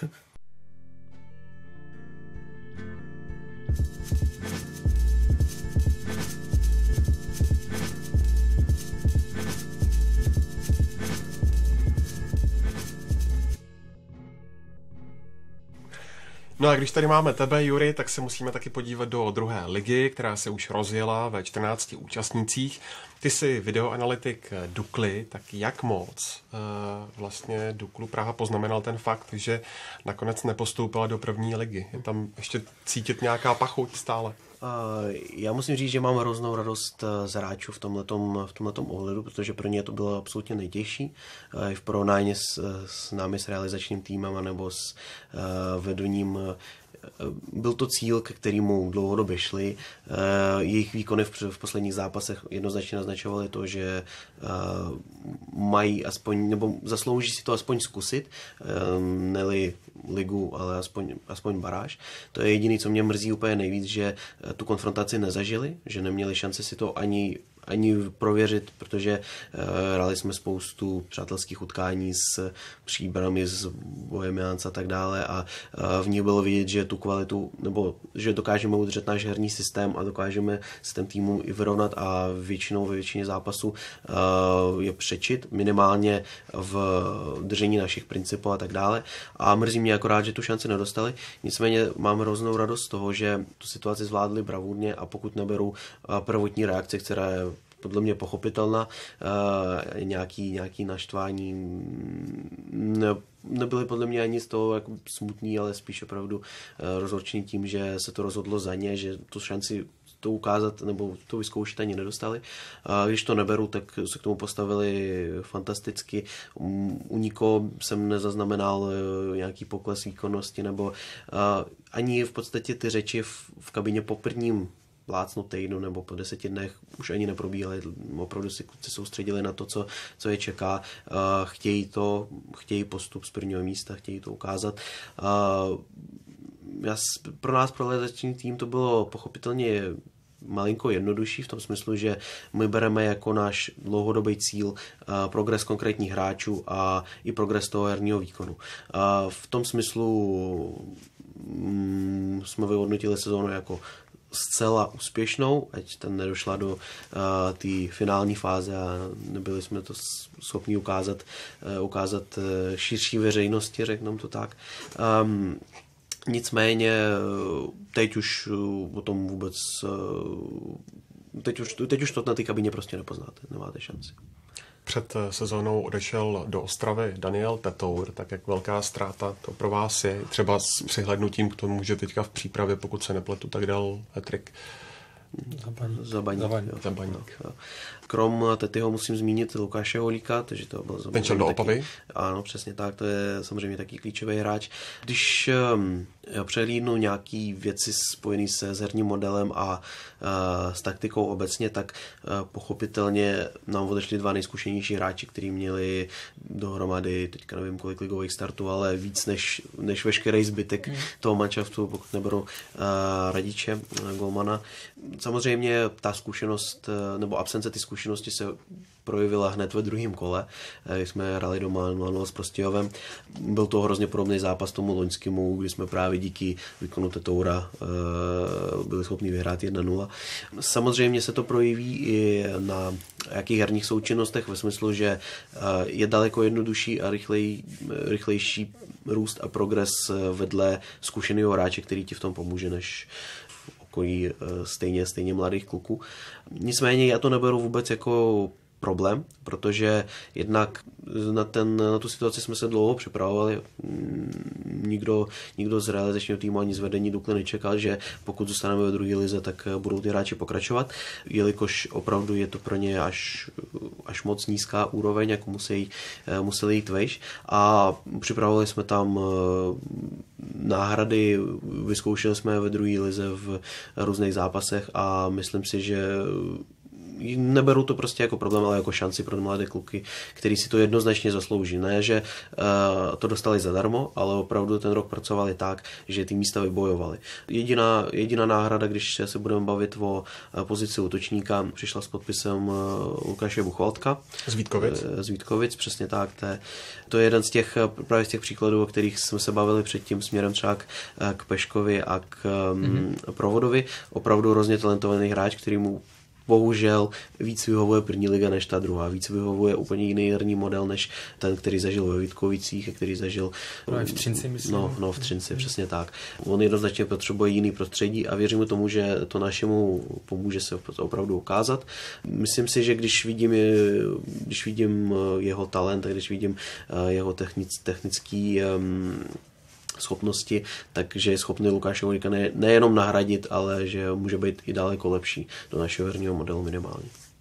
No a když tady máme tebe, Juri, tak se musíme taky podívat do druhé ligy, která se už rozjela ve 14 účastnících. Ty jsi videoanalytik Dukly, tak jak moc vlastně Duklu Praha poznamenal ten fakt, že nakonec nepostoupila do první ligy? Je tam ještě cítit nějaká pachuť stále? Já musím říct, že mám hroznou radost z hráčů v tomhletom ohledu, protože pro ně to bylo absolutně nejtěžší. V porovnání s námi, s realizačním týmem nebo s vedením byl to cíl, ke kterému dlouhodobě šli. Jejich výkony v posledních zápasech jednoznačně naznačovaly to, že mají aspoň, nebo zaslouží si to aspoň zkusit, ne-li ligu, ale aspoň baráž. To je jediné, co mě mrzí úplně nejvíc, že tu konfrontaci nezažili, že neměli šanci si to ani prověřit, protože hráli jsme spoustu přátelských utkání s Příbrami, s Bohemians a tak dále a v nich bylo vidět, že tu kvalitu, nebo že dokážeme udržet náš herní systém a dokážeme systém týmu i vyrovnat a většinou ve většině zápasů je přečit, minimálně v držení našich principů a tak dále. A mrzí mě akorát, že tu šanci nedostali. Nicméně mám hroznou radost z toho, že tu situaci zvládli bravurně a pokud neberu prvotní reakce, která je podle mě pochopitelná, nějaký naštvání, nebyly podle mě ani z toho jako smutný, ale spíš opravdu rozhodčení tím, že se to rozhodlo za ně, že tu šanci to ukázat nebo to vyzkoušet ani nedostali. A když to neberu, tak se k tomu postavili fantasticky. U nikoho jsem nezaznamenal nějaký pokles výkonnosti nebo ani v podstatě ty řeči v kabině po prvním plácnu týdnu nebo po 10 dnech už ani neprobíhaly. Opravdu si kluci soustředili na to, co je čeká. Chtějí postup z prvního místa, chtějí to ukázat. Pro nás, pro realizační tým, to bylo pochopitelně malinko jednodušší v tom smyslu, že my bereme jako náš dlouhodobý cíl progres konkrétních hráčů a i progres toho herního výkonu. V tom smyslu jsme vyhodnotili sezónu jako zcela úspěšnou, ať tam nedošla do té finální fáze a nebyli jsme to schopni ukázat širší veřejnosti, řekneme to tak. Nicméně teď už o tom vůbec teď už to na té kabině prostě nepoznáte, nemáte šanci. Před sezónou odešel do Ostravy Daniel Tetour, tak jak velká ztráta to pro vás je, třeba s přihlédnutím k tomu, že teďka v přípravě, pokud se nepletu, tak dal hat-trick. Zabaník. Krom Tetyho musím zmínit Lukáše Holíka, takže to byl ten šel do Opavy? Ano, přesně tak, to je samozřejmě taky klíčový hráč. Když přehlídnu nějaký věci spojené s herním modelem a s taktikou obecně, tak pochopitelně nám odešli dva nejzkušenější hráči, kteří měli dohromady, teďka nevím kolik ligových startů, ale víc než veškerý zbytek toho manšaftu, pokud neberu Radiče, golmana. Samozřejmě ta zkušenost, nebo absence ty zkušenosti se projevila hned ve druhém kole, když jsme hráli doma 0-0 s Prostějovem. Byl to hrozně podobný zápas tomu loňskému, kdy jsme právě díky výkonu Tetoura byli schopni vyhrát 1-0. Samozřejmě se to projeví i na jakých herních součinnostech, ve smyslu, že je daleko jednodušší a rychlejší růst a progres vedle zkušeného hráče, který ti v tom pomůže, než okolí stejně mladých kluků. Nicméně já to neberu vůbec jako problém, protože jednak na tu situaci jsme se dlouho připravovali. Nikdo z realizačního týmu ani z vedení Dukly nečekal, že pokud zůstaneme ve druhé lize, tak budou ty hráči pokračovat, jelikož opravdu je to pro ně až moc nízká úroveň, jako museli jít vejš. A připravovali jsme tam náhrady, vyzkoušeli jsme ve druhé lize v různých zápasech a myslím si, že neberu to prostě jako problém, ale jako šanci pro mladé kluky, který si to jednoznačně zaslouží. Ne, že to dostali zadarmo, ale opravdu ten rok pracovali tak, že ty místa vybojovali. Jediná náhrada, když se budeme bavit o pozici útočníka, přišla s podpisem Lukáše Buchvaltka. Z Vítkovic, přesně tak. To je jeden z těch příkladů, o kterých jsme se bavili předtím směrem třeba k Peškovi a k Provodovi. Opravdu hrozně talentovaný hráč, který mu bohužel víc vyhovuje první liga než ta druhá. Víc vyhovuje úplně jiný herní model než ten, který zažil ve Vítkovicích a který zažil v Třinci, myslím. V Třinci, přesně tak. On jednoznačně potřebuje jiný prostředí a věřím tomu, že to našemu pomůže se opravdu ukázat. Myslím si, že když vidím jeho talent a když vidím jeho technický schopnosti, takže je schopný Lukáše Holíka nejenom nahradit, ale že může být i daleko lepší do našeho herního modelu minimálně.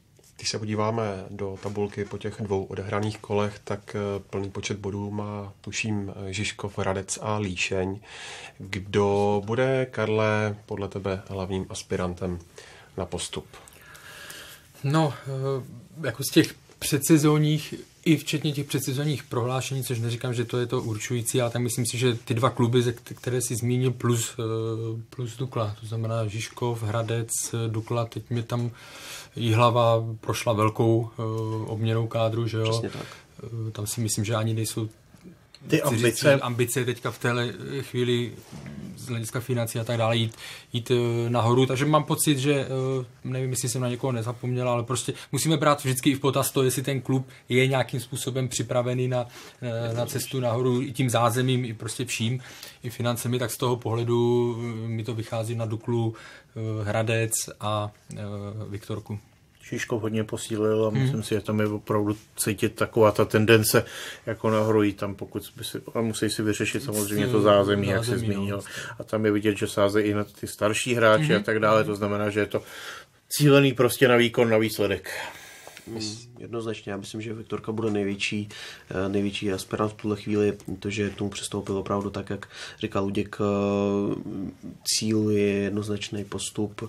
Když se podíváme do tabulky po těch 2 odehraných kolech, tak plný počet bodů má, tuším, Žižkov, Hradec a Líšeň. Kdo bude, Karle, podle tebe hlavním aspirantem na postup? No, jako z těch předsezónních, i včetně těch předsezónních prohlášení, což neříkám, že to je to určující, ale tak myslím si, že ty 2 kluby, které si zmínil, plus Dukla, to znamená Žižkov, Hradec, Dukla, teď mě tam Jihlava prošla velkou obměnou kádru, že jo? Přesně tak. Tam si myslím, že ani nejsou ty ambice teďka v téhle chvíli z hlediska financí a tak dále jít nahoru, takže mám pocit, že nevím, jestli jsem na někoho nezapomněl, ale prostě musíme brát vždycky i v potaz to, jestli ten klub je nějakým způsobem připravený na cestu nahoru i tím zázemím, i prostě vším, i financemi, tak z toho pohledu mi to vychází na Duklu, Hradec a Viktorku. Žižkov hodně posílil a myslím si, že tam je opravdu cítit taková ta tendence jako nahoru jít tam, pokud by si, a musí si vyřešit samozřejmě to zázemí, jak se zmínil. A tam je vidět, že sázejí i na ty starší hráči a tak dále, to znamená, že je to cílený prostě na výkon, na výsledek. Jednoznačně, já myslím, že Viktorka bude největší aspirant v tuhle chvíli, protože k tomu přistoupil opravdu tak, jak říkal Luděk, cíl je jednoznačný postup,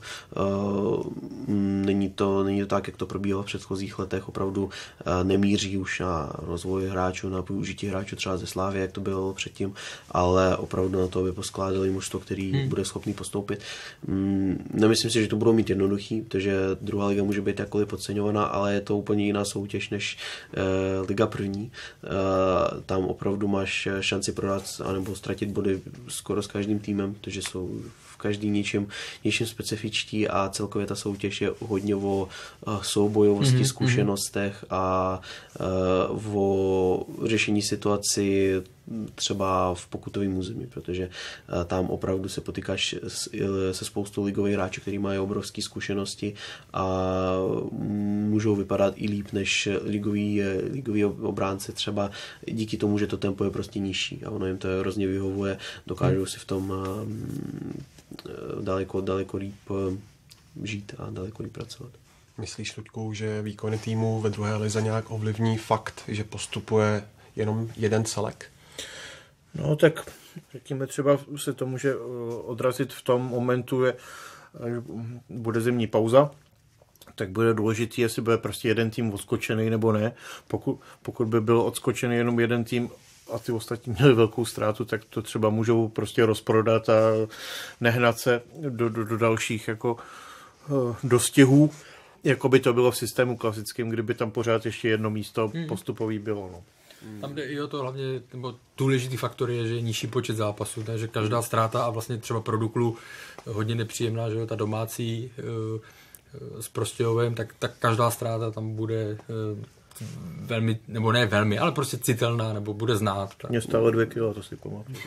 není to tak, jak to probíhalo v předchozích letech, opravdu nemíří už na rozvoj hráčů, na využití hráčů třeba ze Slávy, jak to bylo předtím, ale opravdu na to, aby poskládali mužstvo, který bude schopný postoupit. Nemyslím si, že to budou mít jednoduchý, protože druhá liga může být jakkoliv podceňovaná, ale je to úplně jiná soutěž než liga první. Tam opravdu máš šanci prodat anebo ztratit body skoro s každým týmem, protože jsou v každý něčím specifičtí a celkově ta soutěž je hodně o soubojovosti, zkušenostech a o řešení situaci třeba v pokutovém území, protože tam opravdu se potýkáš se spoustou ligových hráčů, kteří mají obrovské zkušenosti a můžou vypadat i líp než ligoví obránci třeba díky tomu, že to tempo je prostě nižší a ono jim to hrozně vyhovuje, dokážou si v tom daleko líp žít a daleko líp pracovat. Myslíš, Luďku, že výkony týmu ve druhé lize nějak ovlivní fakt, že postupuje jenom jeden celek? No tak řekněme, třeba se to může odrazit v tom momentu, že bude zimní pauza, tak bude důležitý, jestli bude prostě jeden tým odskočený nebo ne. Pokud by byl odskočený jenom jeden tým a ty ostatní měli velkou ztrátu, tak to třeba můžou prostě rozprodat a nehnat se do dalších jako dostihů, jako by to bylo v systému klasickém, kdyby tam pořád ještě jedno místo postupový bylo. No. Tam jde i o to hlavně, nebo důležitý faktor je, že je nižší počet zápasů, takže každá ztráta a vlastně třeba pro Duklu hodně nepříjemná, že jo, ta domácí s Prostějovem, tak každá ztráta tam bude velmi, nebo ne velmi, ale prostě citelná, nebo bude znát. Mě stále 2 kilo, to si pamatuju.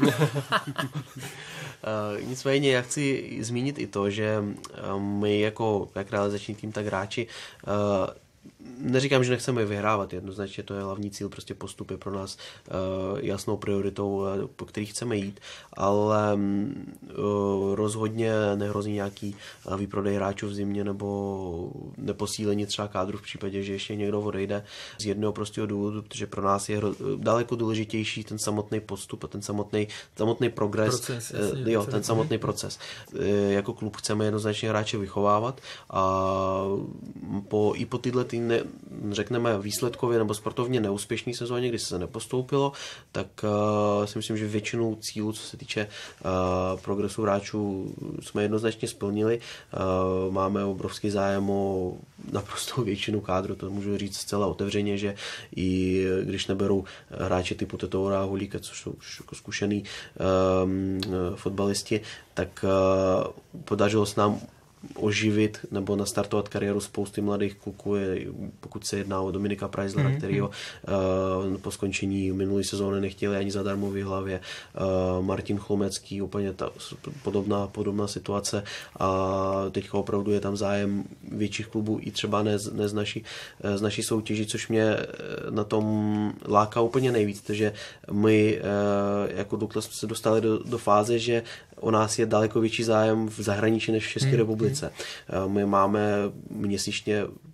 Nicméně já chci zmínit i to, že my jako jak realizační tým, tak hráči neříkám, že nechceme vyhrávat, jednoznačně to je hlavní cíl, prostě postup je pro nás jasnou prioritou, po který chceme jít, ale rozhodně nehrozí nějaký výprodej hráčů v zimě nebo neposílení třeba kádru v případě, že ještě někdo odejde z jednoho prostého důvodu, protože pro nás je daleko důležitější ten samotný postup a ten samotný progres, ten samotný proces. Jako klub chceme jednoznačně hráče vychovávat a i po tyhle řekneme výsledkově nebo sportovně neúspěšný sezóně, kdy se nepostoupilo, tak si myslím, že většinu cílů, co se týče progresu hráčů, jsme jednoznačně splnili. Máme obrovský zájem o naprostou většinu kádru, to můžu říct zcela otevřeně, že i když neberou hráče typu Tetoura a Hulíka, což jsou už jako zkušený fotbalisti, tak podařilo se nám oživit nebo nastartovat kariéru spousty mladých kluků, pokud se jedná o Dominika Preislera, kterýho po skončení minulé sezóny nechtěli ani zadarmo v Jihlavě, Martin Chlomecký, úplně podobná situace a teďka opravdu je tam zájem větších klubů i třeba ne z naší soutěži, což mě na tom láká úplně nejvíc, protože my jako Dukla jsme se dostali do fáze, že o nás je daleko větší zájem v zahraničí než v České republice. My máme měsíčně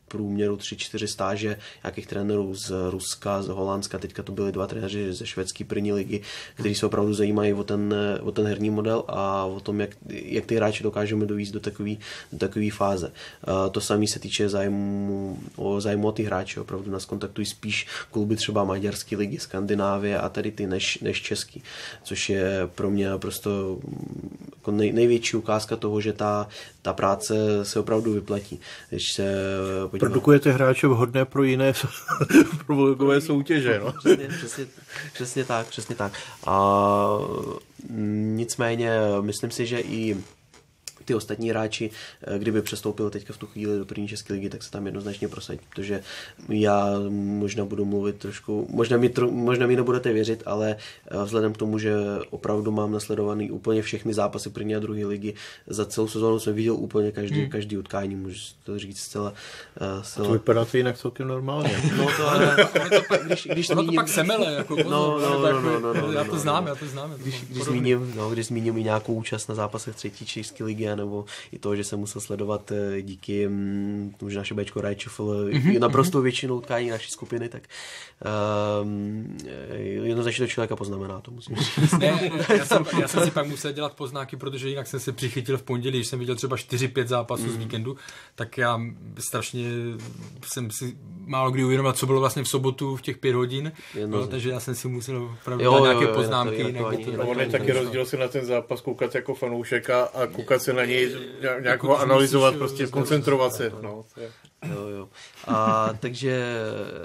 průměru 3-4 stáže nějakých trenérů z Ruska, z Holandska, teďka to byli 2 trenéři ze švédské první ligy, kteří se opravdu zajímají o ten herní model a o tom, jak ty hráče dokážeme dovést do takové fáze. To samé se týče zájmu o ty hráče, opravdu nás kontaktují spíš kluby třeba maďarské ligy, Skandinávie a tady ty než český, což je pro mě naprosto jako největší ukázka toho, že ta práce se opravdu vyplatí. Když se produkujete hráče vhodné pro jiné prvoligové soutěže, no? Přesně tak. A nicméně myslím si, že i ty ostatní hráči, kdyby přestoupili teďka v tu chvíli do první české ligy, tak se tam jednoznačně prosadí, protože já možná budu mluvit trošku, možná mi nebudete věřit, ale vzhledem k tomu, že opravdu mám nasledovaný úplně všechny zápasy první a druhé ligy, za celou sezónu jsem viděl úplně každý utkání, můžu to říct zcela. To vypadá to jinak celkem normálně. No to ale, když ono to pak semele, jako já to znám. Když zmíním i nějakou účast na zápasech třetí české ligy, nebo i to, že jsem musel sledovat díky že naše Bčko Rajčufl naprosto většinou utkání naší skupiny, tak jednoznačně to člověka poznamená, to musím říct. Já jsem si pak musel dělat poznáky, protože jinak jsem se přichytil v pondělí, když jsem viděl třeba 4-5 zápasů z víkendu, tak já strašně jsem si málo kdy uvědomil, co bylo vlastně v sobotu v těch 5 hodin, takže já jsem si musel opravdu dělat nějaké poznámky. On je taky rozdíl si na ten zápas koukat jako fanoušek a koukat se na něj, nějak ho analyzovat, prostě koncentrovat se. No. Jo. A takže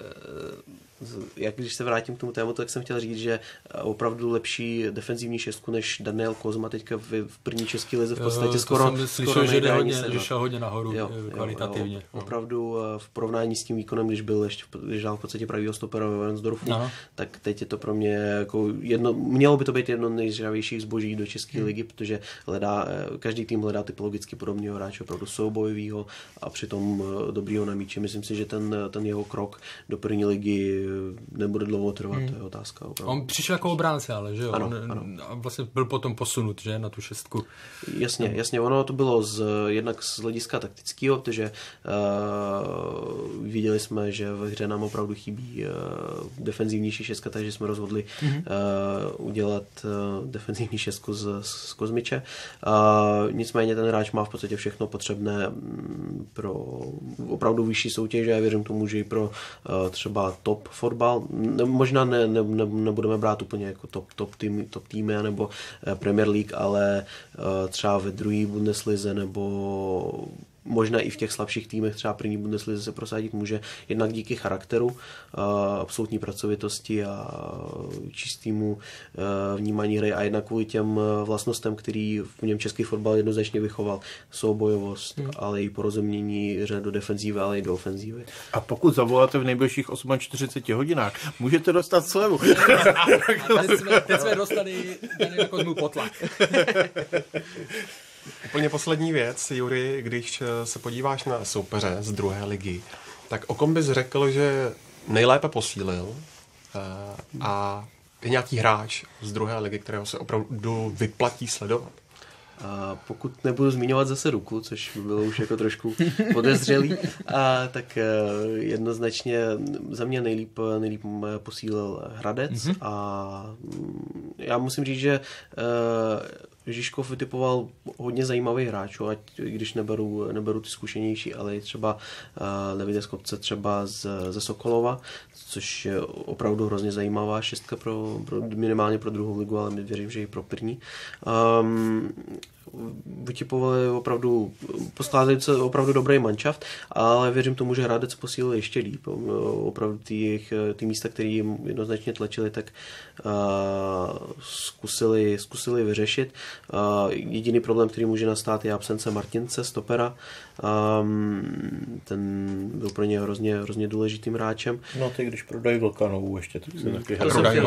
když se vrátím k tomu tématu, tak jsem chtěl říct, že opravdu lepší defenzivní šestku než Daniel Kozma teďka v první české lize v podstatě skoro slyšel, že šel hodně nahoru kvalitativně. Jo. Opravdu v porovnání s tím výkonem, když dal v podstatě pravýho stopera ve Wernsdorfu, tak teď je to pro mě jako mělo by to být jedno nejžravějších zboží do české ligy, protože každý tým hledá typologicky podobného hráče, opravdu soubojovýho a přitom dobrýho na míči. Myslím si, že ten jeho krok do první ligy nebude dlouho trvat, to je otázka. Opravdu. On přišel jako obránce, ale že jo? Ano. Vlastně byl potom posunut, že? Na tu šestku. Jasně, ono to bylo jednak z hlediska taktického, protože viděli jsme, že ve hře nám opravdu chybí defenzivnější šestka, takže jsme rozhodli udělat defenzivní šestku z Kozmiče. Nicméně ten hráč má v podstatě všechno potřebné pro opravdu vyšší soutěž a já věřím tomu, že i pro třeba top fotbal. Možná nebudeme brát úplně jako top týmy nebo Premier League, ale třeba ve druhé Bundeslize nebo možná i v těch slabších týmech třeba první Bundeslize se prosadit může, jednak díky charakteru, absolutní pracovitosti a čistému vnímání hry a jednak kvůli těm vlastnostem, který v něm český fotbal jednoznačně vychoval. Soubojovost, ale i porozumění hře do defenzívy, ale i do ofenzívy. A pokud zavoláte v nejbližších 48 hodinách, můžete dostat slevu. Teď jsme dostali Daniela Kozmu potlak. Úplně poslední věc, Juri, když se podíváš na soupeře z druhé ligy, tak o kom bys řekl, že nejlépe posílil a je nějaký hráč z druhé ligy, kterého se opravdu vyplatí sledovat? Pokud nebudu zmiňovat zase Ruku, což by bylo už jako trošku podezřelý, tak jednoznačně za mě nejlíp posílil Hradec a já musím říct, že Žižkov vytipoval hodně zajímavých hráčů, ať když neberu ty zkušenější, ale i třeba Levide z Kopce třeba ze Sokolova, což je opravdu hrozně zajímavá šestka minimálně pro druhou ligu, ale věřím, že i pro první. Vytipovali poskládají se opravdu dobrý manšaft, ale věřím tomu, že Hradec posílil ještě líp. Opravdu ty místa, které jim jednoznačně tlačili, tak zkusili vyřešit. Jediný problém, který může nastat, je absence Martince, stopera. Ten byl pro ně hrozně důležitým hráčem. No ty, když prodají Vlkanovou ještě, tak se taky prodají.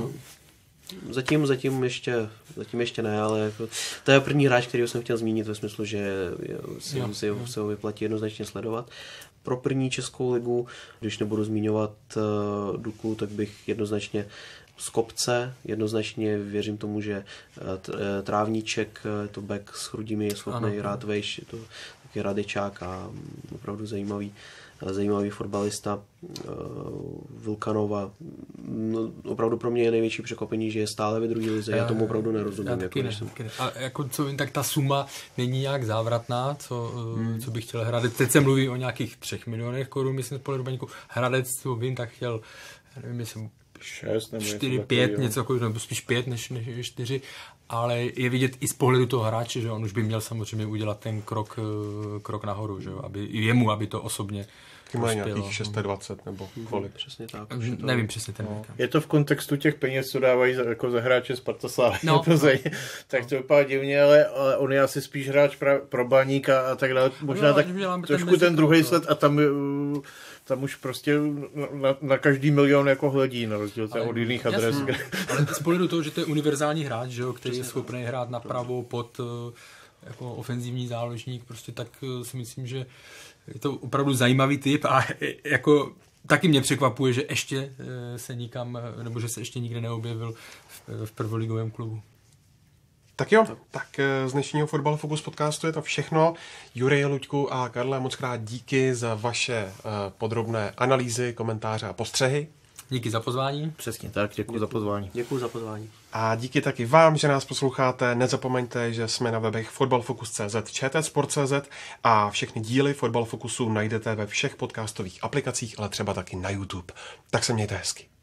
Zatím ještě ne, ale jako, to je první hráč, kterýho jsem chtěl zmínit ve smyslu, že se ho vyplatí jednoznačně sledovat. Pro první českou ligu, když nebudu zmiňovat Duku, tak bych jednoznačně z Kopce, jednoznačně věřím tomu, že Trávníček, to back s Chrudimi je schopný hrát vejš, je to taky Radečák a opravdu zajímavý fotbalista. Vulkanova, no, opravdu pro mě je největší překvapení, že je stále ve druhé lize. Já tomu opravdu nerozumím. A jako co vím, tak ta suma není nějak závratná, co bych chtěl Hradec. Teď se mluví o nějakých 3 milionech korun, myslím, podle Rubaníku. Hradec, co vím, tak chtěl, nevím, jestli 6 nebo 4, 5, něco takového, nebo spíš 5 než 4, ale je vidět i z pohledu toho hráče, že on už by měl samozřejmě udělat ten krok nahoru, že aby jemu, aby to osobně má nějakých 620 nebo kolik. Přesně tak. Nevím přesně ten. Je to v kontextu těch peněz, co dávají jako za hráče Sparta Slávy Plzeň. Tak to vypadá divně, ale on je asi spíš hráč pro Baníka a tak dále. Možná tak trošku ten druhý sled a tam už prostě na každý milion jako hledí, na rozdíl od jiných adres. Ale z pohledu toho, že to je univerzální hráč, že jo, který je schopný hrát napravo pod jako ofenzivní záložník, prostě tak si myslím, že je to opravdu zajímavý typ a jako taky mě překvapuje, že ještě se nikam, nebo že se ještě nikde neobjevil v prvoligovém klubu. Tak jo, tak z dnešního Fotbal Focus podcastu je to všechno. Jurij, Luďku a Karle, moc krát díky za vaše podrobné analýzy, komentáře a postřehy. Díky za pozvání. Přesně tak, děkuji za pozvání. Děkuji za pozvání. A díky taky vám, že nás posloucháte. Nezapomeňte, že jsme na webech fotbalfocus.cz, čtsport.cz a všechny díly Fotbal Focusu najdete ve všech podcastových aplikacích, ale třeba taky na YouTube. Tak se mějte hezky.